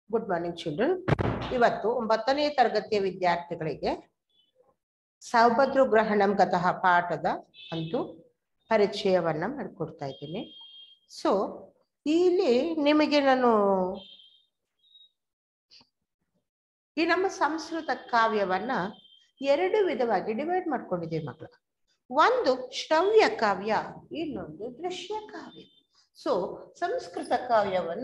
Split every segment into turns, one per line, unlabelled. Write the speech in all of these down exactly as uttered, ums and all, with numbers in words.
Good morning children. ಇವತ್ತು ಒಂಬತ್ತನೇ ತರಗತಿಯ ವಿದ್ಯಾರ್ಥಿಗಳಿಗೆ ಸೌಭದ್ರು ಗ್ರಹಣಂ ಗತಃ ಪಾಠದ ಒಂದು ಪರಿಚಯವನ್ನ ಮಾಡಿಕೊಡ್ತಾ ಇದ್ದೀನಿ. ಸೊ ಇಲ್ಲಿ ನಿಮಗೆ ನಾನು ಈ ನಮ್ಮ ಸಂಸ್ಕೃತ ಕಾವ್ಯವನ್ನ ಎರಡು ವಿಧವಾಗಿ ಡಿವೈಡ್ ಮಾಡ್ಕೊಂಡಿದ್ದೀವಿ ಮಕ್ಕಳ. ಒಂದು ಶ್ರವ್ಯ ಕಾವ್ಯ, ಇನ್ನೊಂದು ದೃಶ್ಯ ಕಾವ್ಯ. ಸೊ ಸಂಸ್ಕೃತ ಕಾವ್ಯವನ್ನ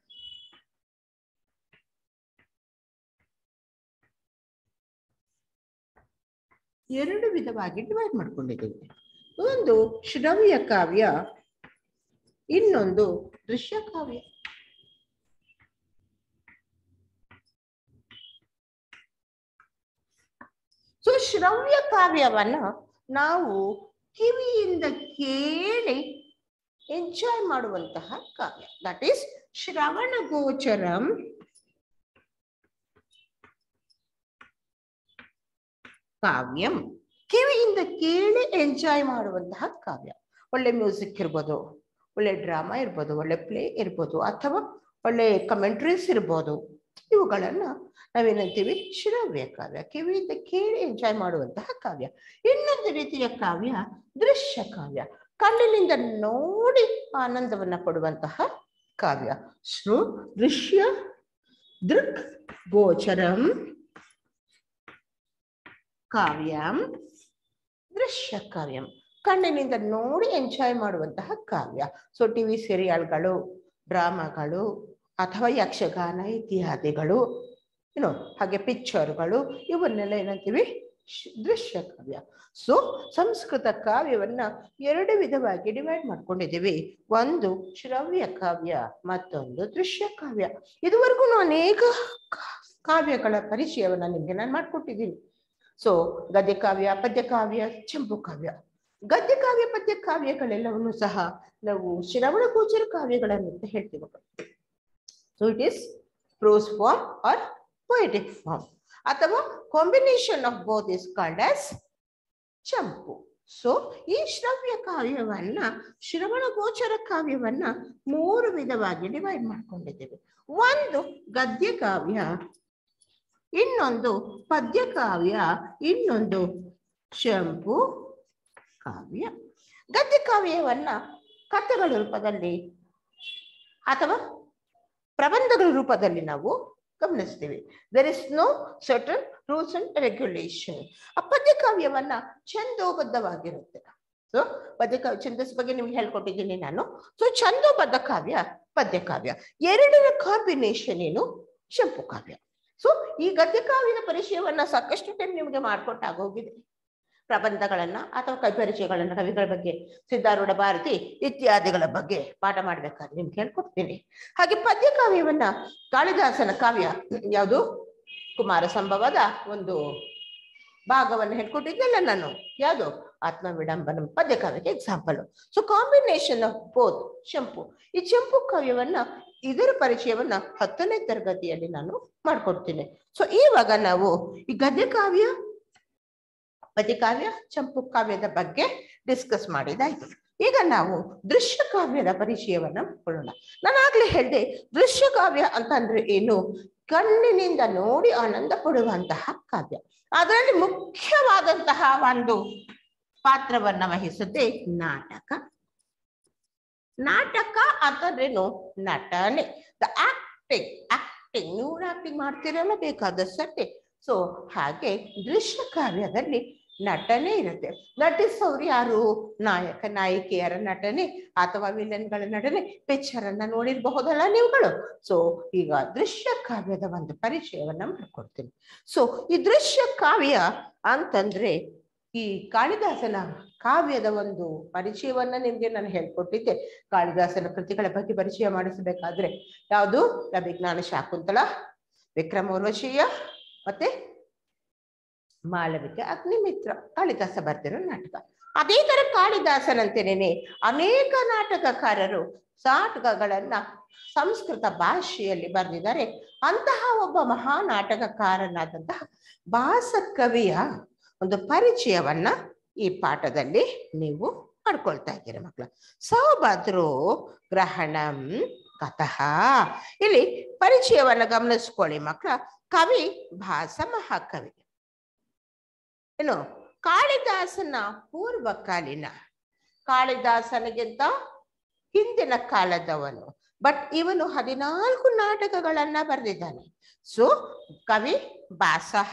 ಎರಡು ವಿಧವಾಗಿ ಡಿವೈಡ್ ಮಾಡ್ಕೊಂಡಿದ್ದೀವಿ. ಒಂದು ಶ್ರವ್ಯ ಕಾವ್ಯ, ಇನ್ನೊಂದು ದೃಶ್ಯ ಕಾವ್ಯ. ಸೊ ಶ್ರವ್ಯ ಕಾವ್ಯವನ್ನ ನಾವು ಕಿವಿಯಿಂದ ಕೇಳಿ ಎಂಜಾಯ್ ಮಾಡುವಂತಹ ಕಾವ್ಯ, ದಟ್ ಈಸ್ ಶ್ರವಣ ಗೋಚರಂ ಕಾವ್ಯಂ. ಕಿವಿಯಿಂದ ಕೇಳಿ ಎಂಜಾಯ್ ಮಾಡುವಂತಹ ಕಾವ್ಯ. ಒಳ್ಳೆ ಮ್ಯೂಸಿಕ್ ಇರ್ಬೋದು, ಒಳ್ಳೆ ಡ್ರಾಮಾ ಇರ್ಬೋದು, ಒಳ್ಳೆ ಪ್ಲೇ ಇರ್ಬೋದು, ಅಥವಾ ಒಳ್ಳೆ ಕಮೆಂಟ್ರೀಸ್ ಇರ್ಬೋದು. ಇವುಗಳನ್ನ ನಾವೇನಂತೀವಿ ಶ್ರವ್ಯ ಕಾವ್ಯ, ಕಿವಿಯಿಂದ ಕೇಳಿ ಎಂಜಾಯ್ ಮಾಡುವಂತಹ ಕಾವ್ಯ. ಇನ್ನೊಂದು ರೀತಿಯ ಕಾವ್ಯ ದೃಶ್ಯ ಕಾವ್ಯ, ಕಣ್ಣಿನಿಂದ ನೋಡಿ ಆನಂದವನ್ನ ಪಡುವಂತಹ ಕಾವ್ಯ. ಸೊ ದೃಶ್ಯ ದೃಕ್ ಗೋಚರಂ ಕಾವ್ಯಂ ದೃಶ್ಯ ಕಾವ್ಯಂ, ಕಣ್ಣಿನಿಂದ ನೋಡಿ ಎಂಜಾಯ್ ಮಾಡುವಂತಹ ಕಾವ್ಯ. ಸೊ ಟಿವಿ ಸೀರಿಯಲ್ಗಳು, ಡ್ರಾಮಾಗಳು, ಅಥವಾ ಯಕ್ಷಗಾನ ಇತ್ಯಾದಿಗಳು, ಏನೋ ಹಾಗೆ ಪಿಕ್ಚರ್ಗಳು, ಇವನ್ನೆಲ್ಲ ಏನಂತೀವಿ ದೃಶ್ಯ ಕಾವ್ಯ. ಸೊ ಸಂಸ್ಕೃತ ಕಾವ್ಯವನ್ನ ಎರಡು ವಿಧವಾಗಿ ಡಿವೈಡ್ ಮಾಡ್ಕೊಂಡಿದ್ದೀವಿ. ಒಂದು ಶ್ರವ್ಯ ಕಾವ್ಯ, ಮತ್ತೊಂದು ದೃಶ್ಯ ಕಾವ್ಯ. ಇದುವರೆಗೂ ಅನೇಕ ಕಾವ್ಯಗಳ ಪರಿಚಯವನ್ನ ನಿಮ್ಗೆ ನಾನು ಮಾಡ್ಕೊಟ್ಟಿದ್ದೀನಿ. ಸೊ ಗದ್ಯ ಕಾವ್ಯ, ಪದ್ಯ ಕಾವ್ಯ, ಚಂಪು ಕಾವ್ಯ. ಗದ್ಯ ಕಾವ್ಯ, ಪದ್ಯ ಕಾವ್ಯಗಳೆಲ್ಲವನ್ನು ಸಹ ನಾವು ಶ್ರವಣ ಗೋಚರ ಕಾವ್ಯಗಳನ್ನ ಹೇಳ್ತೀವಿ. So it is prose form or poetic form, ಅಥವಾ combination of both is called as champu. So ಈ ಶ್ರವ್ಯ ಕಾವ್ಯವನ್ನ, ಶ್ರವಣ ಗೋಚರ ಕಾವ್ಯವನ್ನ ಮೂರು ವಿಧವಾಗಿ ಡಿವೈಡ್ ಮಾಡ್ಕೊಂಡಿದ್ದೇವೆ. ಒಂದು ಗದ್ಯ ಕಾವ್ಯ, ಇನ್ನೊಂದು ಪದ್ಯ ಕಾವ್ಯ, ಇನ್ನೊಂದು ಚಂಪು ಕಾವ್ಯ. ಗದ್ಯ ಕಾವ್ಯವನ್ನ ಕಥೆಗಳ ರೂಪದಲ್ಲಿ ಅಥವಾ ಪ್ರಬಂಧಗಳ ರೂಪದಲ್ಲಿ ನಾವು ಗಮನಿಸ್ತೀವಿ. There is no certain rules and regulation. ಆ ಪದ್ಯ ಕಾವ್ಯವನ್ನ ಛಂದೋಬದ್ಧವಾಗಿರುತ್ತೆ. ಸೊ ಪದ್ಯ ಕಾವ್ಯ ಛಂದಸ್ ಬಗ್ಗೆ ನಿಮ್ಗೆ ಹೇಳ್ಕೊಟ್ಟಿದ್ದೀನಿ ನಾನು. ಸೊ ಛಂದೋಬದ್ಧ ಕಾವ್ಯ ಪದ್ಯ ಕಾವ್ಯ, ಎರಡರ ಕಾಂಬಿನೇಷನ್ ಏನು ಚಂಪು ಕಾವ್ಯ. ಸೊ ಈ ಗದ್ಯ ಕಾವ್ಯದ ಪರಿಚಯವನ್ನ ಸಾಕಷ್ಟು ಟೈಮ್ ನಿಮ್ಗೆ ಮಾಡ್ಕೊಟ್ಟಾಗೋಗಿದೆ. ಪ್ರಬಂಧಗಳನ್ನ ಅಥವಾ ಕೈ ಪರಿಚಯಗಳನ್ನ, ಕವಿಗಳ ಬಗ್ಗೆ, ಸಿದ್ಧಾರೂಢ ಭಾರತಿ ಇತ್ಯಾದಿಗಳ ಬಗ್ಗೆ ಪಾಠ ಮಾಡ್ಬೇಕಾದ್ರೆ ನಿಮ್ಗೆ ಹೇಳ್ಕೊಡ್ತೀನಿ. ಹಾಗೆ ಪದ್ಯ ಕಾವ್ಯವನ್ನ ಕಾಳಿದಾಸನ ಕಾವ್ಯ ಯಾವುದು ಕುಮಾರ ಸಂಭವದ ಒಂದು ಭಾಗವನ್ನು ಹೇಳ್ಕೊಟ್ಟಿದ್ದೆಲ್ಲ ನಾನು, ಯಾವುದು ಆತ್ಮ ವಿಡಂಬನ ಪದ್ಯ ಕಾವ್ಯಕ್ಕೆ example. So combination of both champu. ಈ ಚಂಪು ಕಾವ್ಯವನ್ನ, ಇದರ ಪರಿಚಯವನ್ನ ಹತ್ತನೇ ತರಗತಿಯಲ್ಲಿ ನಾನು ಮಾಡ್ಕೊಡ್ತೀನಿ. ಸೊ ಇವಾಗ ನಾವು ಈ ಗದ್ಯ ಕಾವ್ಯ, ಪದ್ಯ ಕಾವ್ಯ, ಚಂಪು ಕಾವ್ಯದ ಬಗ್ಗೆ ಡಿಸ್ಕಸ್ ಮಾಡಿದಾಯ್ತು. ಈಗ ನಾವು ದೃಶ್ಯ ಕಾವ್ಯದ ಪರಿಚಯವನ್ನ ಮಾಡ್ಕೊಳ್ಳೋಣ. ನಾನಾಗ್ಲೇ ಹೇಳಿದೆ, ದೃಶ್ಯ ಕಾವ್ಯ ಅಂತಂದ್ರೆ ಏನು, ಕಣ್ಣಿನಿಂದ ನೋಡಿ ಆನಂದ ಪಡುವಂತಹ ಕಾವ್ಯ. ಅದರಲ್ಲಿ ಮುಖ್ಯವಾದಂತಹ ಒಂದು ಪಾತ್ರವನ್ನ ವಹಿಸುತ್ತೆ ನಾಟಕ. ನಾಟಕ ಅಂತಂದ್ರೇನು, ನಟನೆ, ದ ಆಕ್ಟಿಂಗ್. ಆಕ್ಟಿಂಗ್ ನೀವು ಆಕ್ಟಿಂಗ್ ಮಾಡ್ತೀರಲ್ಲ ಬೇಕಾದಷ್ಟೇ. ಸೊ ಹಾಗೆ ದೃಶ್ಯ ಕಾವ್ಯದಲ್ಲಿ ನಟನೆ ಇರುತ್ತೆ. ನಟಿಸೋರು ಯಾರು, ನಾಯಕ ನಾಯಕಿಯರ ನಟನೆ ಅಥವಾ ವಿಲನ್ಗಳ ನಟನೆ. ಪಿಕ್ಚರ್ ಅನ್ನ ನೋಡಿರಬಹುದಲ್ಲ ನೀವುಗಳು. ಸೊ ಈಗ ದೃಶ್ಯ ಕಾವ್ಯದ ಒಂದು ಪರಿಚಯವನ್ನ ಮಾಡ್ಕೊಡ್ತೀನಿ. ಸೊ ಈ ದೃಶ್ಯ ಕಾವ್ಯ ಅಂತಂದ್ರೆ, ಈ ಕಾಳಿದಾಸನ ಕಾವ್ಯದ ಒಂದು ಪರಿಚಯವನ್ನ ನಿಮ್ಗೆ ನಾನು ಹೇಳ್ಕೊಟ್ಟಿದ್ದೆ. ಕಾಳಿದಾಸನ ಕೃತಿಗಳ ಬಗ್ಗೆ ಪರಿಚಯ ಮಾಡಿಸಬೇಕಾದ್ರೆ ಯಾವುದು, ಅಭಿಜ್ಞಾನ ಶಾಕುಂತಲ, ವಿಕ್ರಮೋರ್ವಶೀಯ, ಮತ್ತೆ ಮಾಳವಿಕೆ, ಅಗ್ನಿಮಿತ್ರ, ಕಾಳಿದಾಸ ಬರ್ದಿರೋ ನಾಟಕ. ಅದೇ ತರ ಕಾಳಿದಾಸನಂತೆನೇನೆ ಅನೇಕ ನಾಟಕಕಾರರು ನಾಟಕಗಳನ್ನ ಸಂಸ್ಕೃತ ಭಾಷೆಯಲ್ಲಿ ಬರೆದಿದ್ದಾರೆ. ಅಂತಹ ಒಬ್ಬ ಮಹಾ ನಾಟಕಕಾರನಾದಂತಹ ಭಾಸಕವಿಯ ಒಂದು ಪರಿಚಯವನ್ನ ಈ ಪಾಠದಲ್ಲಿ ನೀವು ಮಾಡ್ಕೊಳ್ತಾ ಇದ್ದೀರಿ ಮಕ್ಕಳ. ಸೌಭದ್ರು ಗ್ರಹಣಂ ಕಥಃ. ಇಲ್ಲಿ ಪರಿಚಯವನ್ನ ಗಮನಿಸ್ಕೊಳ್ಳಿ ಮಕ್ಕಳ. ಕವಿ ಭಾಸ ಮಹಾಕವಿ. ಏನು ಕಾಳಿದಾಸನ ಪೂರ್ವಕಾಲೀನ, ಕಾಳಿದಾಸನಿಗಿಂತ ಹಿಂದಿನ ಕಾಲದವನು. ಬಟ್ ಇವನು ಹದಿನಾಲ್ಕು ನಾಟಕಗಳನ್ನ ಬರೆದಿದ್ದಾನೆ. ಸೊ ಕವಿ ಭಾಸಃ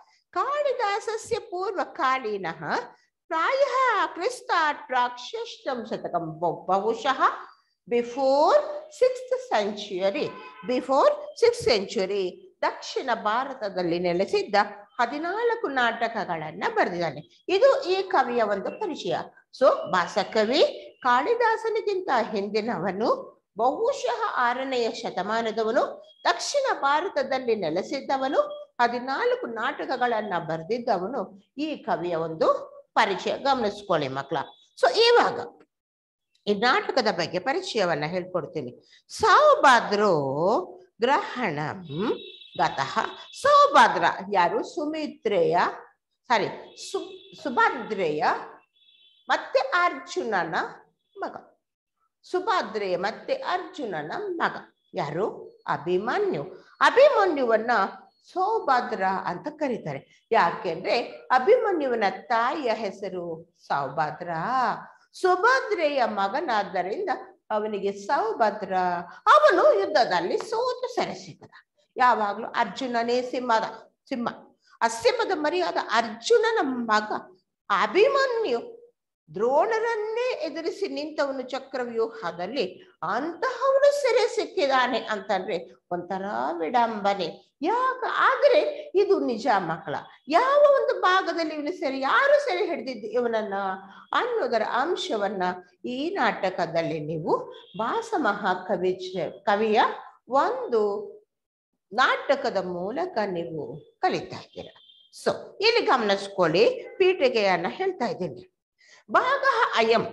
ಕಾಳಿದಾಸಸ್ಯ ಪೂರ್ವಕಾಲೀನಃ ಪ್ರಾಯಃ ಕ್ರಿಸ್ತಾಷ್ಟಾಷ್ಟಂ ಶತಕಂ ಬಹುಶಃ before sixth century before six century ದಕ್ಷಿಣ ಭಾರತದಲ್ಲಿ ನೆಲೆಸಿದ್ದ ಹದಿನಾಲ್ಕು ನಾಟಕಗಳನ್ನ ಬರೆದಿದ್ದಾನೆ. ಇದು ಈ ಕವಿಯ ಒಂದು ಪರಿಚಯ. ಸೊ ಭಾಸಕವಿ ಕಾಳಿದಾಸನಿಗಿಂತ ಹಿಂದಿನವನು, ಬಹುಶಃ ಆರನೆಯ ಶತಮಾನದವನು, ದಕ್ಷಿಣ ಭಾರತದಲ್ಲಿ ನೆಲೆಸಿದ್ದವನು, ಹದಿನಾಲ್ಕು ನಾಟಕಗಳನ್ನ ಬರೆದಿದ್ದವನು. ಈ ಕವಿಯ ಒಂದು ಪರಿಚಯ ಗಮನಿಸ್ಕೊಳ್ಳಿ ಮಕ್ಕಳ. ಸೊ ಇವಾಗ ಈ ನಾಟಕದ ಬಗ್ಗೆ ಪರಿಚಯವನ್ನ ಹೇಳ್ಕೊಡ್ತೀನಿ. ಸೌಭದ್ರೋ ಗ್ರಹಣಂ ಗತಃ. ಸೌಭದ್ರ ಯಾರು? ಸುಮಿತ್ರೆಯ ಸಾರಿ ಸು ಸುಭದ್ರೆಯ ಮತ್ತೆ ಅರ್ಜುನನ ಮಗ. ಸುಭದ್ರೆಯ ಮತ್ತೆ ಅರ್ಜುನನ ಮಗ ಯಾರು? ಅಭಿಮನ್ಯು. ಅಭಿಮನ್ಯುವನ್ನ ಸೌಭದ್ರ ಅಂತ ಕರೀತಾರೆ. ಯಾಕೆಂದ್ರೆ ಅಭಿಮನ್ಯುವಿನ ತಾಯಿಯ ಹೆಸರು ಸೌಭದ್ರ. ಸುಭದ್ರೆಯ ಮಗನಾದ್ದರಿಂದ ಅವನಿಗೆ ಸೌಭದ್ರ. ಅವನು ಯುದ್ಧದಲ್ಲಿ ಸೋತು ಸೆರೆಸಿದ. ಯಾವಾಗ್ಲೂ ಅರ್ಜುನನೇ ಸಿಂಹದ ಸಿಂಹ. ಆ ಸಿಂಹದ ಮರಿಯಾದ ಅರ್ಜುನನ ಮಗ ಅಭಿಮನ್ಯು ದ್ರೋಣರನ್ನೇ ಎದುರಿಸಿ ನಿಂತವನು ಚಕ್ರವ್ಯೂಹದಲ್ಲಿ. ಅಂತಹವನು ಸೆರೆ ಸಿಕ್ಕಿದಾನೆ ಅಂತಂದ್ರೆ ಒಂಥರ ವಿಡಂಬನೆ. ಯಾಕ ಆದ್ರೆ ಇದು ನಿಜ ಮಕ್ಕಳ. ಯಾವ ಒಂದು ಭಾಗದಲ್ಲಿ ಇವನು ಸೆರೆ, ಯಾರು ಸೆರೆ ಹಿಡಿದಿದ್ದು ಇವನನ್ನ ಅನ್ನೋದರ ಅಂಶವನ್ನ ಈ ನಾಟಕದಲ್ಲಿ ನೀವು ಭಾಸ ಮಹಾಕವಿ ಕವಿಯ ಒಂದು ನಾಟಕದ ಮೂಲಕ ನೀವು ಕಲಿತಾ ಇದ್ದೀರ. ಸೊ ಇಲ್ಲಿ ಗಮನಿಸ್ಕೊಳ್ಳಿ, ಪೀಠಿಕೆಯನ್ನ ಹೇಳ್ತಾ ಇದ್ದೀನಿ. ಭಾಗ ಅಯಂ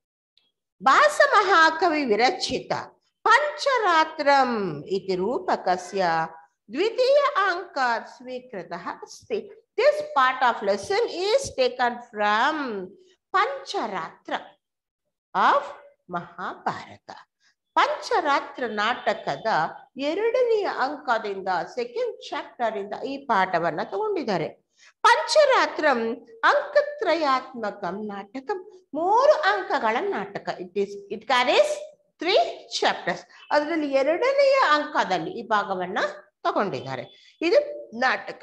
ಭಾಸ ಮಹಾಕವಿ ವಿರಚಿತ ಪಂಚರಾತ್ರಂ ಇತಿ ರೂಪಕಸ್ಯ ದ್ವಿತೀಯ ಅಂಕಾತ್ ಸ್ವೀಕೃತಃ ಅಸ್ತಿ. This part of lesson is taken from Pancharatra of Mahabharata. Pancharatra ನಾಟಕದ ಎರಡನೆಯ ಅಂಕದಿಂದ ಸೆಕೆಂಡ್ ಚಾಪ್ಟರ್ ಇಂದ ಈ ಪಾಠವನ್ನ ತಗೊಂಡಿದ್ದಾರೆ. ಪಂಚರಾತ್ರಂ ಅಂಕತ್ರಯಾತ್ಮಕಂ ನಾಟಕಂ. ಮೂರು ಅಂಕಗಳ ನಾಟಕ. It is it carries three chapters. ಅದರಲ್ಲಿ ಎರಡನೆಯ ಅಂಕದಲ್ಲಿ ಈ ಭಾಗವನ್ನ ತಗೊಂಡಿದ್ದಾರೆ. ಇದು ನಾಟಕ